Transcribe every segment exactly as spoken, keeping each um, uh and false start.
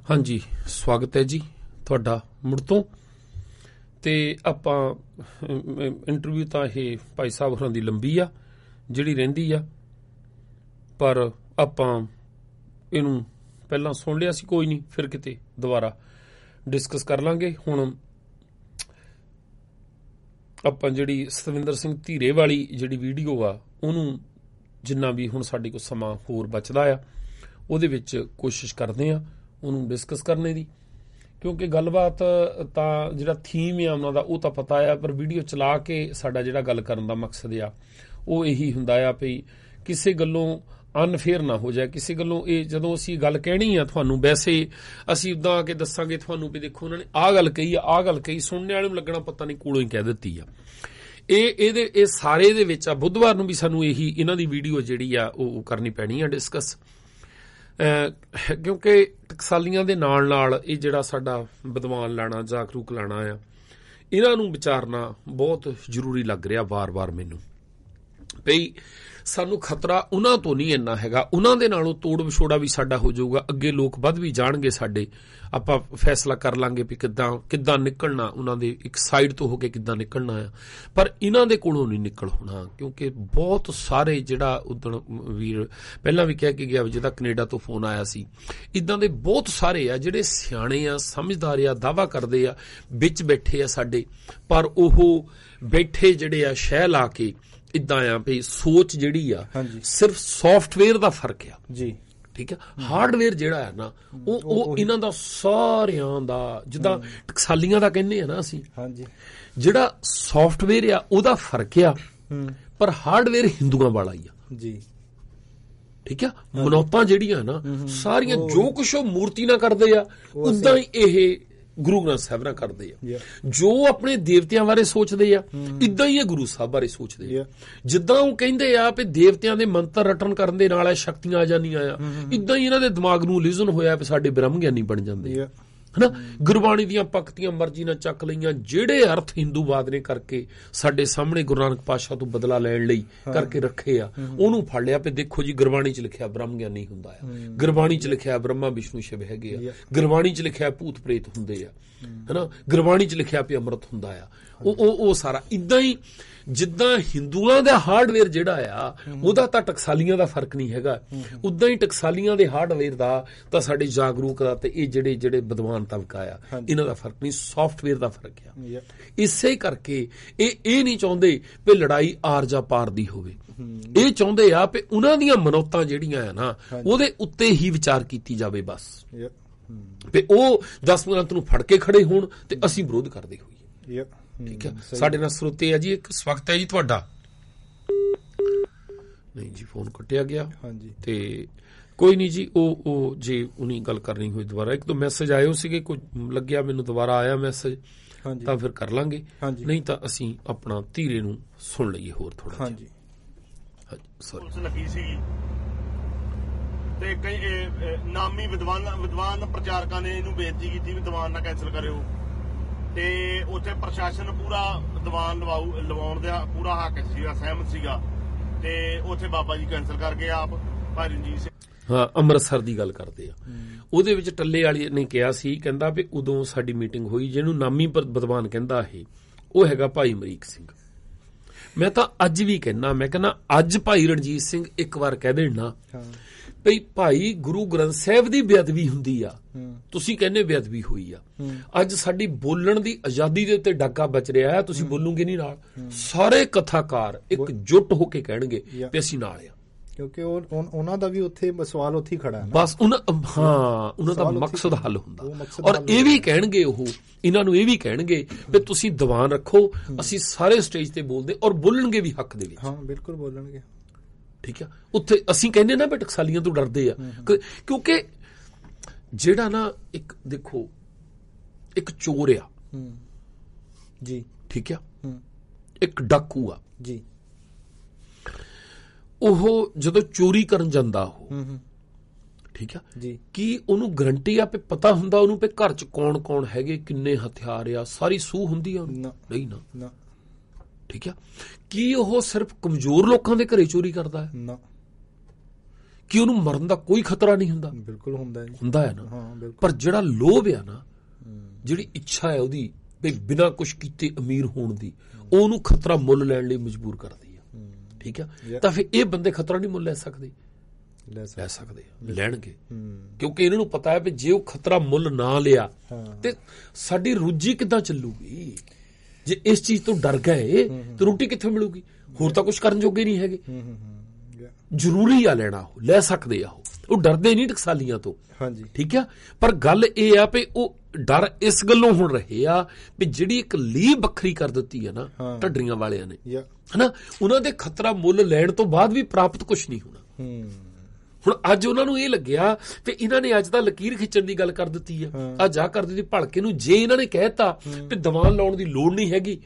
ਹਾਂਜੀ, ਸਵਾਗਤ ਹੈ ਜੀ ਤੁਹਾਡਾ ਮੁੜ ਤੋਂ। ਤੇ ਆਪਾਂ ਇੰਟਰਵਿਊ ਤਾਂ ਇਹ ਭਾਈ ਸਾਹਿਬ ਹੋਰਾਂ ਦੀ ਲੰਬੀ ਆ ਜਿਹੜੀ ਰਹਿੰਦੀ ਆ, ਪਰ ਆਪਾਂ ਇਹਨੂੰ ਪਹਿਲਾਂ ਸੁਣ ਲਿਆ ਸੀ, ਕੋਈ ਨਹੀਂ, ਫਿਰ ਕਿਤੇ ਦੁਬਾਰਾ ਡਿਸਕਸ ਕਰ ਲਾਂਗੇ। ਹੁਣ ਆਪਾਂ ਜਿਹੜੀ ਸਤਵਿੰਦਰ ਸਿੰਘ ਧੀਰੇ ਵਾਲੀ ਜਿਹੜੀ ਵੀਡੀਓ ਆ ਉਹਨੂੰ ਜਿੰਨਾ ਵੀ ਹੁਣ ਸਾਡੇ ਕੋਲ ਸਮਾਂ ਹੋਰ ਬਚਦਾ ਆ ਉਹਦੇ ਵਿੱਚ ਕੋਸ਼ਿਸ਼ ਕਰਦੇ ਆ ਉਹਨੂੰ ਡਿਸਕਸ ਕਰਨੇ ਦੀ, ਕਿਉਂਕਿ ਗੱਲਬਾਤ ਤਾਂ ਜਿਹੜਾ ਥੀਮ ਆ ਉਹਨਾਂ ਦਾ ਉਹ ਤਾਂ ਪਤਾ ਆ, ਪਰ ਵੀਡੀਓ ਚਲਾ ਕੇ ਸਾਡਾ ਜਿਹੜਾ ਗੱਲ ਕਰਨ ਦਾ ਮਕਸਦ ਆ ਉਹ ਇਹੀ ਹੁੰਦਾ ਆ ਵੀ ਕਿਸੇ ਗੱਲੋਂ ਅਨਫੇਅਰ ਨਾ ਹੋ ਜਾਏ, ਕਿਸੇ ਗੱਲੋਂ। ਇਹ ਜਦੋਂ ਅਸੀਂ ਗੱਲ ਕਹਿਣੀ ਆ ਤੁਹਾਨੂੰ, ਵੈਸੇ ਅਸੀਂ ਉੱਦਾਂ ਆ ਕੇ ਦੱਸਾਂਗੇ ਤੁਹਾਨੂੰ ਵੀ ਦੇਖੋ ਉਹਨਾਂ ਨੇ ਆਹ ਗੱਲ ਕਹੀ ਆ, ਆਹ ਗੱਲ ਕਹੀ, ਸੁਣਨੇ ਵਾਲੇ ਨੂੰ ਲੱਗਣਾ ਪਤਾ ਨਹੀਂ ਕੋਲੋਂ ਹੀ ਕਹਿ ਦਿੱਤੀ ਆ। ਇਹ ਇਹਦੇ ਇਹ ਸਾਰੇ ਦੇ ਵਿੱਚ ਆ। ਬੁੱਧਵਾਰ ਨੂੰ ਵੀ ਸਾਨੂੰ ਇਹੀ ਇਹਨਾਂ ਦੀ ਵੀਡੀਓ ਜਿਹੜੀ ਆ ਉਹ ਕਰਨੀ ਪੈਣੀ ਆ ਡਿਸਕਸ, ਕਿਉਂਕਿ ਟਕਸਾਲੀਆਂ ਦੇ ਨਾਲ ਨਾਲ ਇਹ ਜਿਹੜਾ ਸਾਡਾ ਵਿਦਵਾਨ ਲਾਣਾ, ਜਾਗਰੂਕ ਲਾਣਾ ਆ, ਇਹਨਾਂ ਨੂੰ ਵਿਚਾਰਨਾ ਬਹੁਤ ਜ਼ਰੂਰੀ ਲੱਗ ਰਿਹਾ ਵਾਰ-ਵਾਰ ਮੈਨੂੰ। ਭਈ ਸਾਨੂੰ ਖਤਰਾ ਉਹਨਾਂ ਤੋਂ ਨਹੀਂ ਇੰਨਾ ਹੈਗਾ, ਉਹਨਾਂ ਦੇ ਨਾਲੋਂ ਤੋੜ ਵਿਛੋੜਾ ਵੀ ਸਾਡਾ ਹੋ ਜਾਊਗਾ, ਅੱਗੇ ਲੋਕ ਵੱਧ ਵੀ ਜਾਣਗੇ ਸਾਡੇ, ਆਪਾਂ ਫੈਸਲਾ ਕਰ ਲਾਂਗੇ ਵੀ ਕਿੱਦਾਂ ਕਿੱਦਾਂ ਨਿਕਲਣਾ, ਉਹਨਾਂ ਦੇ ਇੱਕ ਸਾਈਡ ਤੋਂ ਹੋ ਕੇ ਕਿੱਦਾਂ ਨਿਕਲਣਾ ਆ। ਪਰ ਇਹਨਾਂ ਦੇ ਕੋਲੋਂ ਨਹੀਂ ਨਿਕਲ ਹੋਣਾ, ਕਿਉਂਕਿ ਬਹੁਤ ਸਾਰੇ ਜਿਹੜਾ ਉਦਣ ਵੀਰ ਪਹਿਲਾਂ ਵੀ ਕਹਿ ਕੇ ਗਿਆ ਜਿਹਦਾ ਕੈਨੇਡਾ ਤੋਂ ਫੋਨ ਆਇਆ ਸੀ, ਇੱਦਾਂ ਦੇ ਬਹੁਤ ਸਾਰੇ ਆ ਜਿਹੜੇ ਸਿਆਣੇ ਆ, ਸਮਝਦਾਰ ਆ, ਦਾਅਵਾ ਕਰਦੇ ਆ, ਵਿੱਚ ਬੈਠੇ ਆ ਸਾਡੇ, ਪਰ ਉਹ ਬੈਠੇ ਜਿਹੜੇ ਆ ਸ਼ਹਿ ਲਾ ਕੇ ਇੱਦਾਂ ਆ ਵੀ ਸੋਚ ਜਿਹੜੀ ਆ ਸਿਰਫ ਸੌਫਟਵੇਅਰ ਦਾ ਫਰਕ ਆ ਜੀ, ਠੀਕ ਆ। ਹਾਰਡਵੇਅਰ ਜਿਹੜਾ ਹੈ ਨਾ ਉਹ ਉਹ ਇਹਨਾਂ ਦਾ ਸਾਰਿਆਂ ਦਾ, ਜਿੱਦਾਂ ਟਕਸਾਲੀਆਂ ਦਾ ਕਹਿੰਦੇ ਆ ਨਾ ਅਸੀਂ, ਜਿਹੜਾ ਸੌਫਟਵੇਅਰ ਆ ਉਹਦਾ ਫਰਕ ਆ, ਪਰ ਹਾਰਡਵੇਅਰ ਹਿੰਦੂਆਂ ਵਾਲਾ ਹੀ ਆ ਜੀ, ਠੀਕ ਆ। ਮਨੌਤਾਂ ਜਿਹੜੀਆਂ ਨਾ ਸਾਰੀਆਂ ਜੋ ਕੁਛ ਉਹ ਮੂਰਤੀ ਨਾਲ ਕਰਦੇ ਆ ਉਦਾਂ ਹੀ ਇਹ ਗੁਰੂ ਗ੍ਰੰਥ ਸਾਹਿਬ ਨਾਲ ਕਰਦੇ ਆ। ਜੋ ਆਪਣੇ ਦੇਵਤਿਆਂ ਬਾਰੇ ਸੋਚਦੇ ਆ ਇਦਾਂ ਹੀ ਇਹ ਗੁਰੂ ਸਾਹਿਬ ਬਾਰੇ ਸੋਚਦੇ ਆ। ਜਿੱਦਾਂ ਉਹ ਕਹਿੰਦੇ ਆ ਵੀ ਦੇਵਤਿਆਂ ਦੇ ਮੰਤਰ ਰਟਣ ਕਰਨ ਦੇ ਨਾਲ ਸ਼ਕਤੀਆਂ ਆ ਜਾਂਦੀਆਂ ਆ, ਇਦਾਂ ਹੀ ਇਹਨਾਂ ਦੇ ਦਿਮਾਗ ਨੂੰ ਲਿਜ਼ਨ ਹੋਇਆ ਵੀ ਸਾਡੇ ਬ੍ਰਹਮ ਗਿਆਨੀ ਬਣ ਜਾਂਦੇ ਆ, ਹਨਾ। ਗੁਰਬਾਣੀ ਦੀਆਂ ਪੱਕਤੀਆਂ ਮਰਜ਼ੀ ਨਾਲ ਚੱਕ ਲਈਆਂ, ਜਿਹੜੇ ਅਰਥ ਹਿੰਦੂਵਾਦ ਨੇ ਕਰਕੇ ਸਾਡੇ ਸਾਹਮਣੇ ਗੁਰੂ ਨਾਨਕ ਪਾਤਸ਼ਾਹ ਤੋਂ ਬਦਲਾ ਲੈਣ ਲਈ ਕਰਕੇ ਰੱਖੇ ਆ, ਉਹਨੂੰ ਫੜ ਲਿਆ ਵੀ ਦੇਖੋ ਜੀ ਗੁਰਬਾਣੀ ਚ ਲਿਖਿਆ ਬ੍ਰਹਮ ਗਿਆਨੀ ਹੁੰਦਾ ਆ, ਗੁਰਬਾਣੀ ਚ ਲਿਖਿਆ ਬ੍ਰਹਮਾ ਵਿਸ਼ਨੂੰ ਸ਼ਿਵ ਹੈਗੇ ਆ, ਗੁਰਬਾਣੀ ਚ ਲਿਖਿਆ ਭੂਤ ਪ੍ਰੇਤ ਹੁੰਦੇ ਆ, ਹਨਾ, ਗੁਰਬਾਣੀ ਚ ਲਿਖਿਆ ਵੀ ਅੰਮ੍ਰਿਤ ਹੁੰਦਾ ਆ। ਉਹ ਉਹ ਸਾਰਾ ਇਦਾਂ ਹੀ, ਜਿੱਦਾਂ ਹਿੰਦੂਆਂ ਦਾ ਹਾਰਡਵੇਅਰ ਜਿਹੜਾ ਆ ਉਹਦਾ ਤਾਂ ਟਕਸਾਲੀਆਂ ਦਾ ਫਰਕ ਨਹੀਂ ਹੈਗਾ, ਉਦਾਂ ਹੀ ਟਕਸਾਲੀਆਂ ਦੇ ਹਾਰਡਵੇਅਰ ਦਾ ਤਾਂ ਸਾਡੇ ਜਾਗਰੂਕ ਦਾ ਤੇ ਇਹ ਜਿਹੜੇ ਜਿਹੜੇ ਵਿਦਵਾਨ ਤਬਕਾ ਆ ਇਹਨਾਂ ਦਾ ਫਰਕ ਨਹੀਂ, ਸੌਫਟਵੇਅਰ ਦਾ ਫਰਕ ਆ। ਇਸੇ ਕਰਕੇ ਇਹ ਇਹ ਨਹੀਂ ਚਾਹੁੰਦੇ ਵੀ ਲੜਾਈ ਆਰ ਜਾਂ ਪਾਰ ਦੀ ਹੋਵੇ, ਇਹ ਚਾਹੁੰਦੇ ਆ ਵੀ ਉਹਨਾਂ ਦੀਆਂ ਮਨੌਤਾਂ ਜਿਹੜੀਆਂ ਆ ਨਾ ਉਹਦੇ ਉੱਤੇ ਹੀ ਵਿਚਾਰ ਕੀਤੀ ਜਾਵੇ ਬਸ, ਵੀ ਉਹ ਦਸ ਪੰਦਰਾਂ ਨੂੰ ਫੜ ਕੇ ਖੜੇ ਹੋਣ ਤੇ ਅਸੀਂ ਵਿਰੋਧ ਕਰਦੇ ਹੋਈਏ, ਠੀਕ ਹੈ। ਸਾਡੇ ਨਾਲ ਸਰੋਤੇ ਆ ਜੀ, ਇੱਕ ਸਵਾਗਤ ਹੈ ਜੀ ਤੁਹਾਡਾ। ਨਹੀਂ ਜੀ, ਫੋਨ ਕੱਟਿਆ ਗਿਆ, ਤੇ ਕੋਈ ਨਹੀਂ ਜੀ, ਉਹ ਉਹ ਜੇ ਉਹਨੀ ਗੱਲ ਕਰਨੀ ਹੋਈ ਦੁਬਾਰਾ, ਇੱਕ ਦੋ ਮੈਸੇਜ ਆਏ ਸੀਗੇ, ਕੋਈ ਲੱਗਿਆ ਮੈਨੂੰ ਦੁਬਾਰਾ ਆਇਆ ਮੈਸੇਜ ਤਾਂ ਫਿਰ ਕਰ ਲਾਂਗੇ, ਨਹੀਂ ਤਾਂ ਅਸੀਂ ਆਪਣਾ ਧੀਰੇ ਨੂੰ ਸੁਣ ਲਈਏ ਹੋਰ ਥੋੜਾ। ਹਾਂਜੀ ਸੌਰੀ ਲੱਗੀ ਸੀ ਤੇ ਕਈ ਨਾਮੀ ਵਿਦਵਾਨ ਵਿਦਵਾਨ ਪ੍ਰਚਾਰਕਾਂ ਨੇ ਇਹਨੂੰ ਬੇਨਤੀ ਕੀਤੀ ਵੀ ਦੀਵਾਨ ਨਾ ਕੈਂਸਲ ਕਰਿਓ, ਤੇ ਉੱਥੇ ਪ੍ਰਸ਼ਾਸਨ ਪੂਰਾ ਦੀਵਾਨ ਲਵਾਉ ਲਵਾਉਣ ਦਾ ਪੂਰਾ ਹੱਕ ਸੀਗਾ, ਸਹਿਮਤ ਸੀਗਾ, ਤੇ ਉੱਥੇ ਬਾਬਾ ਜੀ ਕੈਂਸਲ ਕਰ ਗਏ ਆਪ, ਭਾਈ ਰਣਜੀਤ ਸਿੰਘ। ਹਾਂ, ਅੰਮ੍ਰਿਤਸਰ ਦੀ ਗੱਲ ਕਰਦੇ ਆ, ਉਹਦੇ ਵਿੱਚ ਟੱਲੇ ਵਾਲੀ ਨੇ ਕਿਹਾ ਸੀ, ਕਹਿੰਦਾ ਵੀ ਉਦੋਂ ਸਾਡੀ ਮੀਟਿੰਗ ਹੋਈ, ਜਿਹਨੂੰ ਨਾਮੀ ਵਿਦਵਾਨ ਕਹਿੰਦਾ ਇਹ ਉਹ ਹੈਗਾ ਭਾਈ ਅਮਰੀਕ ਸਿੰਘ। ਮੈਂ ਤਾਂ ਅੱਜ ਵੀ ਕਹਿੰਦਾ, ਮੈਂ ਕਹਿੰਦਾ ਅੱਜ ਭਾਈ ਰਣਜੀਤ ਸਿੰਘ ਇੱਕ ਵਾਰ ਕਹਿ ਦੇਣ ਨਾ ਭਈ ਭਾਈ ਗੁਰੂ ਗ੍ਰੰਥ ਸਾਹਿਬ ਦੀ ਬੇਅਦਬੀ ਹੁੰਦੀ ਆ, ਤੁਸੀਂ ਕਹਿੰਦੇ ਬੇਅਦਬੀ ਹੋਈ ਆ, ਅੱਜ ਸਾਡੀ ਬੋਲਣ ਦੀ ਆਜ਼ਾਦੀ ਦੇ ਉੱਤੇ ਡਾਕਾ ਬਚ ਰਿਹਾ ਹੈ, ਤੁਸੀਂ ਬੋਲੂਗੇ ਨਹੀਂ ਨਾਲ, ਸਾਰੇ ਕਥਾਕਾਰ ਇੱਕ ਜੁੱਟ ਹੋ ਕੇ ਕਹਿਣਗੇ ਵੀ ਅਸੀਂ ਨਾਲ ਆ, ਕਿਉਂਕਿ ਉਹਨਾਂ ਦਾ ਵੀ ਉੱਥੇ ਸਵਾਲ ਉੱਥੇ ਹੀ ਖੜਾ ਹੈ ਬਸ। ਉਹਨਾਂ ਹਾਂ ਉਹਨਾਂ ਦਾ ਮਕਸਦ ਹੱਲ ਹੁੰਦਾ, ਔਰ ਇਹ ਵੀ ਕਹਿਣਗੇ, ਉਹ ਇਹਨਾਂ ਨੂੰ ਇਹ ਵੀ ਕਹਿਣਗੇ ਵੀ ਤੁਸੀਂ ਦੀਵਾਨ ਰੱਖੋ, ਅਸੀਂ ਸਾਰੇ ਸਟੇਜ ਤੇ ਬੋਲਦੇ, ਔਰ ਬੋਲਣਗੇ ਵੀ ਹੱਕ ਦੇ ਵਿੱਚ। ਹਾਂ ਬਿਲਕੁਲ ਬੋਲਣਗੇ, ਠੀਕ ਆ। ਉੱਥੇ ਅਸੀਂ ਕਹਿੰਦੇ ਨਾ ਵੀ ਟਕਸਾਲੀਆਂ ਤੋਂ ਡਰਦੇ ਆ, ਕਿਉਂਕਿ ਜਿਹੜਾ ਨਾ ਇੱਕ ਦੇਖੋ ਇੱਕ ਚੋਰ ਆ ਜੀ, ਠੀਕ ਆ, ਇੱਕ ਡਾਕੂ ਆ ਜੀ, ਉਹ ਜਦੋਂ ਚੋਰੀ ਕਰਨ ਜਾਂਦਾ ਉਹ, ਠੀਕ ਆ ਜੀ, ਕੀ ਉਹਨੂੰ ਗਰੰਟੀ ਆ ਵੀ ਪਤਾ ਹੁੰਦਾ ਉਹਨੂੰ ਵੀ ਘਰ ਚ ਕੌਣ ਕੌਣ ਹੈਗੇ, ਕਿੰਨੇ ਹਥਿਆਰ ਆ, ਸਾਰੀ ਸੂਹ ਹੁੰਦੀ ਆ? ਨਹੀਂ ਨਾ, ਠੀਕ ਆ। ਕੀ ਉਹ ਸਿਰਫ ਕਮਜ਼ੋਰ ਲੋਕਾਂ ਦੇ ਘਰੇ ਚੋਰੀ ਕਰਦਾ ਹੈ? ਨਾ। ਕਿ ਉਹਨੂੰ ਮਰਨ ਦਾ ਕੋਈ ਖਤਰਾ ਨਹੀਂ ਹੁੰਦਾ? ਬਿਲਕੁਲ ਹੁੰਦਾ ਜੀ, ਹੁੰਦਾ ਹੈ ਨਾ। ਹਾਂ ਬਿਲਕੁਲ। ਪਰ ਜਿਹੜਾ ਲੋਭ ਆ ਨਾ, ਜਿਹੜੀ ਇੱਛਾ ਹੈ ਉਹਦੀ ਵੀ ਬਿਨਾਂ ਕੁਛ ਕੀਤੇ ਅਮੀਰ ਹੋਣ ਦੀ, ਉਹਨੂੰ ਖਤਰਾ ਮੁੱਲ ਲੈਣ ਲਈ ਮਜਬੂਰ ਕਰਦੀ ਆ। ਠੀਕ ਆ, ਤਾਂ ਫਿਰ ਇਹ ਬੰਦੇ ਖਤਰਾ ਨਹੀਂ ਮੁੱਲ ਲੈ ਸਕਦੇ? ਲੈ ਸਕਦੇ ਆ, ਲੈਣਗੇ, ਕਿਉਂਕਿ ਇਹਨਾਂ ਨੂੰ ਪਤਾ ਹੈ ਵੀ ਜੇ ਉਹ ਖਤਰਾ ਮੁੱਲ ਨਾ ਲਿਆ ਤੇ ਸਾਡੀ ਰੁਚੀ ਕਿੱਦਾਂ ਚੱਲੂਗੀ? ਜੇ ਇਸ ਚੀਜ਼ ਤੋਂ ਡਰ ਗਏ ਤੇ ਰੋਟੀ ਕਿੱਥੋਂ ਮਿਲੂਗੀ? ਹੋਰ ਤਾਂ ਕੁਝ ਕਰਨ ਜੋਗੇ ਨਹੀਂ ਹੈਗੇ। ਜ਼ਰੂਰੀ ਆ ਲੈਣਾ, ਉਹ ਲੈ ਸਕਦੇ ਆ, ਉਹ ਉਹ ਡਰਦੇ ਨਹੀਂ ਟਕਸਾਲੀਆਂ ਤੋਂ। ਹਾਂਜੀ, ਠੀਕ ਆ। ਪਰ ਗੱਲ ਇਹ ਆ ਵੀ ਉਹ ਡਰ ਇਸ ਗੱਲੋਂ ਹੁਣ ਰਹੇ ਆ ਵੀ ਜਿਹੜੀ ਇੱਕ ਲੀਹ ਵੱਖਰੀ ਕਰ ਦਿੱਤੀ ਆ ਨਾ ਢੱਡਰੀਆਂ ਵਾਲਿਆਂ ਨੇ, ਹਨਾ, ਉਹਨਾਂ ਦੇ ਖਤਰਾ ਮੁੱਲ ਲੈਣ ਤੋਂ ਬਾਅਦ ਵੀ ਪ੍ਰਾਪਤ ਕੁਝ ਨਹੀਂ ਹੋਣਾ। ਹੁਣ ਅੱਜ ਉਹਨਾਂ ਨੂੰ ਇਹ ਲੱਗਿਆ ਤੇ ਇਹਨਾਂ ਨੇ ਅੱਜ ਤਾਂ ਲਕੀਰ ਖਿੱਚਣ ਦੀ ਗੱਲ ਕਰ ਦਿੱਤੀ ਆ, ਅੱਜ ਆ ਕਰ ਦਿੱਤੀ ਭਲਕੇ ਨੂੰ। ਜੇ ਇਹਨਾਂ ਨੇ ਕਹਿਤਾ ਵੀ ਦੀਵਾਨ ਲਾਉਣ ਦੀ ਲੋੜ ਨਹੀਂ ਹੈਗੀ,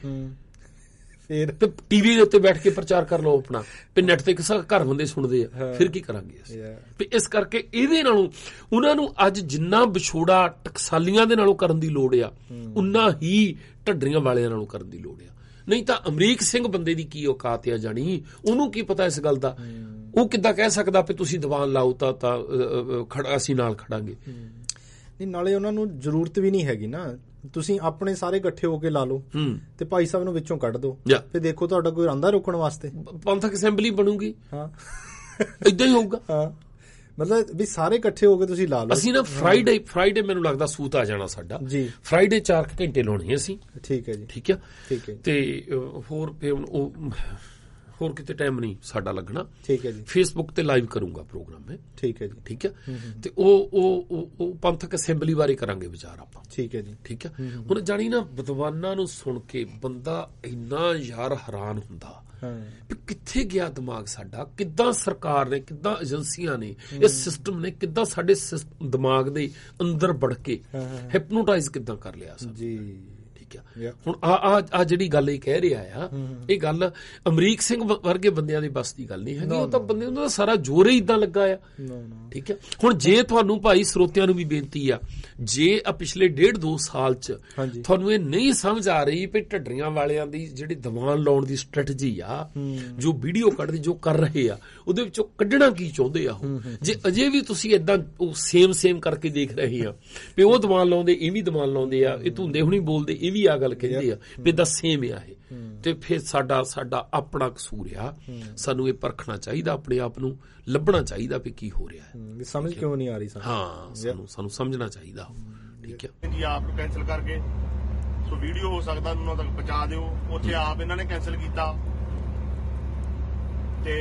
ਫਿਰ ਟੀਵੀ ਦੇ ਉੱਤੇ ਬੈਠ ਕੇ ਪ੍ਰਚਾਰ ਕਰ ਲਓ ਆਪਣਾ, ਵੀ ਨੈਟ ਤੇ ਕਿਸੇ ਘਰ ਬੰਦੇ ਸੁਣਦੇ ਆ, ਫਿਰ ਕੀ ਕਰਾਂਗੇ ਅਸੀਂ? ਵੀ ਇਸ ਕਰਕੇ ਇਹਦੇ ਨਾਲੋਂ ਉਹਨਾਂ ਨੂੰ ਅੱਜ ਜਿੰਨਾ ਵਿਛੋੜਾ ਟਕਸਾਲੀਆਂ ਦੇ ਨਾਲੋਂ ਕਰਨ ਦੀ ਲੋੜ ਆ, ਉਨਾ ਹੀ ਢੱਡਰੀਆਂ ਵਾਲਿਆਂ ਨਾਲੋਂ ਕਰਨ ਦੀ ਲੋੜ ਆ। ਨਹੀਂ ਤਾਂ ਅਮਰੀਕ ਸਿੰਘ ਬੰਦੇ ਦੀ ਕੀ ਔਕਾਤ ਆ ਜਾਣੀ, ਉਹਨੂੰ ਕੀ ਪਤਾ ਇਸ ਗੱਲ ਦਾ? ਉਹ ਕਿੱਦਾਂ ਕਹਿ ਸਕਦਾ ਵੀ ਤੁਸੀਂ ਦੀਵਾਨ ਲਾਓ ਤਾਂ ਤਾਂ ਅਸੀਂ ਨਾਲ ਖੜਾਂਗੇ? ਨਹੀਂ, ਨਾਲੇ ਉਹਨਾਂ ਨੂੰ ਜ਼ਰੂਰਤ ਵੀ ਨਹੀਂ ਹੈਗੀ ਨਾ। ਤੁਸੀਂ ਆਪਣੇ ਸਾਰੇ ਇਕੱਠੇ ਹੋ ਕੇ ਲਾ ਲਓ ਤੇ ਭਾਈ ਸਾਹਿਬ ਨੂੰ ਵਿੱਚੋਂ ਕੱਢ ਦਿਓ, ਫਿਰ ਦੇਖੋ ਤੁਹਾਡਾ ਕੋਈ ਆਂਦਾ ਰੋਕਣ ਵਾਸਤੇ? ਪੰਥਕ ਅਸੈਂਬਲੀ ਬਣੂਗੀ। ਹਾਂ, ਏਦਾਂ ਹੀ ਹੋਊਗਾ। ਹਾਂ, ਮਤਲਬ ਵੀ ਸਾਰੇ ਇਕੱਠੇ ਹੋ ਕੇ ਤੁਸੀਂ ਲਾ ਲਓ। ਅਸੀਂ ਨਾ ਫਰਾਈਡੇ ਫਰਾਈਡੇ ਮੈਨੂੰ ਲੱਗਦਾ ਸੂਤ ਆ ਜਾਣਾ ਸਾਡਾ ਜੀ। ਫਰਾਈਡੇ ਚਾਰ ਘੰਟੇ ਲਾਉਣੇ ਅਸੀਂ। ਠੀਕ ਹੈ ਜੀ, ਠੀਕ ਆ, ਠੀਕ ਹੈ। ਤੇ ਹੋਰ ਉਹ ਹੋਰ ਕਿਤੇ ਟਾਈਮ ਨਹੀਂ ਸਾਡਾ ਲੱਗਣਾ। ਠੀਕ ਹੈ ਜੀ। ਫੇਸਬੁੱਕ ਤੇ ਲਾਈਵ ਕਰੂੰਗਾ ਪ੍ਰੋਗਰਾਮ ਮੈਂ। ਠੀਕ ਹੈ ਜੀ, ਠੀਕ ਹੈ। ਤੇ ਉਹ ਉਹ ਉਹ ਪੰਥਕ ਅਸੈਂਬਲੀ ਬਾਰੇ ਕਰਾਂਗੇ ਵਿਚਾਰ ਆਪਾਂ। ਠੀਕ ਹੈ ਜੀ, ਠੀਕ ਹੈ। ਹੁਣ ਜਾਣੀ ਨਾ ਵਿਦਵਾਨਾਂ ਨੂੰ ਸੁਣ ਕੇ ਬੰਦਾ ਇੰਨਾ ਯਾਰ ਹੈਰਾਨ ਹੁੰਦਾ ਵੀ ਕਿੱਥੇ ਗਿਆ ਦਿਮਾਗ ਸਾਡਾ, ਕਿੱਦਾਂ ਸਰਕਾਰ ਨੇ, ਕਿੱਦਾਂ ਏਜੰਸੀਆਂ ਨੇ, ਇਸ ਸਿਸਟਮ ਨੇ ਕਿੱਦਾਂ ਸਾਡੇ ਦਿਮਾਗ ਦੇ ਅੰਦਰ ਵੜ ਕੇ ਹਿਪਨੋਟਾਈਜ਼ ਕਿੱਦਾਂ ਕਰ ਲਿਆ ਜੀ। ਹੁਣ ਆ ਆ ਜਿਹੜੀ ਗੱਲ ਇਹ ਕਹਿ ਰਿਹਾ ਆ, ਇਹ ਗੱਲ ਅਮਰੀਕ ਸਿੰਘ ਵਰਗੇ ਬੰਦਿਆਂ ਦੀ ਬਸ ਦੀ ਗੱਲ ਨਹੀਂ ਹੈਗੀ। ਉਹ ਤਾਂ ਬੰਦੇ, ਉਹਨਾਂ ਦਾ ਸਾਰਾ ਜ਼ੋਰ ਹੀ ਇਦਾਂ ਲੱਗਾ ਆ। ਠੀਕ ਹੈ। ਹੁਣ ਜੇ ਤੁਹਾਨੂੰ ਭਾਈ ਸਰੋਤਿਆਂ ਨੂੰ ਵੀ ਬੇਨਤੀ ਆ, ਜੇ ਆ ਪਿਛਲੇ ਡੇਢ ਦੋ ਸਾਲ ਚ ਤੁਹਾਨੂੰ ਇਹ ਨਹੀਂ ਸਮਝ ਆ ਰਹੀ ਵੀ ਢੱਡਰੀਆਂ ਵਾਲਿਆਂ ਦੀ ਜਿਹੜੀ ਦੀਵਾਨ ਲਾਉਣ ਦੀ ਸਟ੍ਰੈਟਜੀ ਆ, ਜੋ ਵੀਡੀਓ ਕੱਢਦੇ, ਜੋ ਕਰ ਰਹੇ ਆ, ਉਹਦੇ ਵਿੱਚੋਂ ਕੱਢਣਾ ਕੀ ਚਾਹੁੰਦੇ ਆ ਉਹ, ਜੇ ਅਜੇ ਵੀ ਤੁਸੀਂ ਏਦਾਂ ਸੇਮ ਸੇਮ ਕਰਕੇ ਦੇਖ ਰਹੇ ਆ ਵੀ ਉਹ ਦੀਵਾਨ ਲਾਉਂਦੇ, ਇਹ ਵੀ ਦੀਵਾਨ ਲਾਉਂਦੇ ਆ, ਇਹ ਧੁੰਦੇ ਹੁਣੀ ਬੋਲਦੇ, ਇਹ ਵੀ ਆ ਗੱਲ ਕਹਿੰਦੇ ਆ ਵੀ ਦਾ ਸੇਮ ਆ ਇਹ, ਤੇ ਫਿਰ ਸਾਡਾ ਸਾਡਾ ਆਪਣਾ ਕਸੂਰ ਆ। ਸਾਨੂੰ ਇਹ ਪਰਖਣਾ ਚਾਹੀਦਾ, ਆਪਣੇ ਆਪ ਨੂੰ ਲੱਭਣਾ ਚਾਹੀਦਾ ਵੀ ਕੀ ਹੋ ਰਿਹਾ ਹੈ, ਸਮਝ ਕਿਉਂ ਨਹੀਂ ਆ ਰਹੀ ਸਾਨੂੰ। ਹਾਂ, ਸਾਨੂੰ ਸਾਨੂੰ ਸਮਝਣਾ ਚਾਹੀਦਾ। ਠੀਕ ਹੈ ਜੀ। ਆਪ ਨੂੰ ਕੈਂਸਲ ਕਰਕੇ ਸੋ ਵੀਡੀਓ ਹੋ ਸਕਦਾ ਉਹਨਾਂ ਤੱਕ ਪਹੁੰਚਾ ਦਿਓ। ਉੱਥੇ ਆਪ ਇਹਨਾਂ ਨੇ ਕੈਂਸਲ ਕੀਤਾ ਤੇ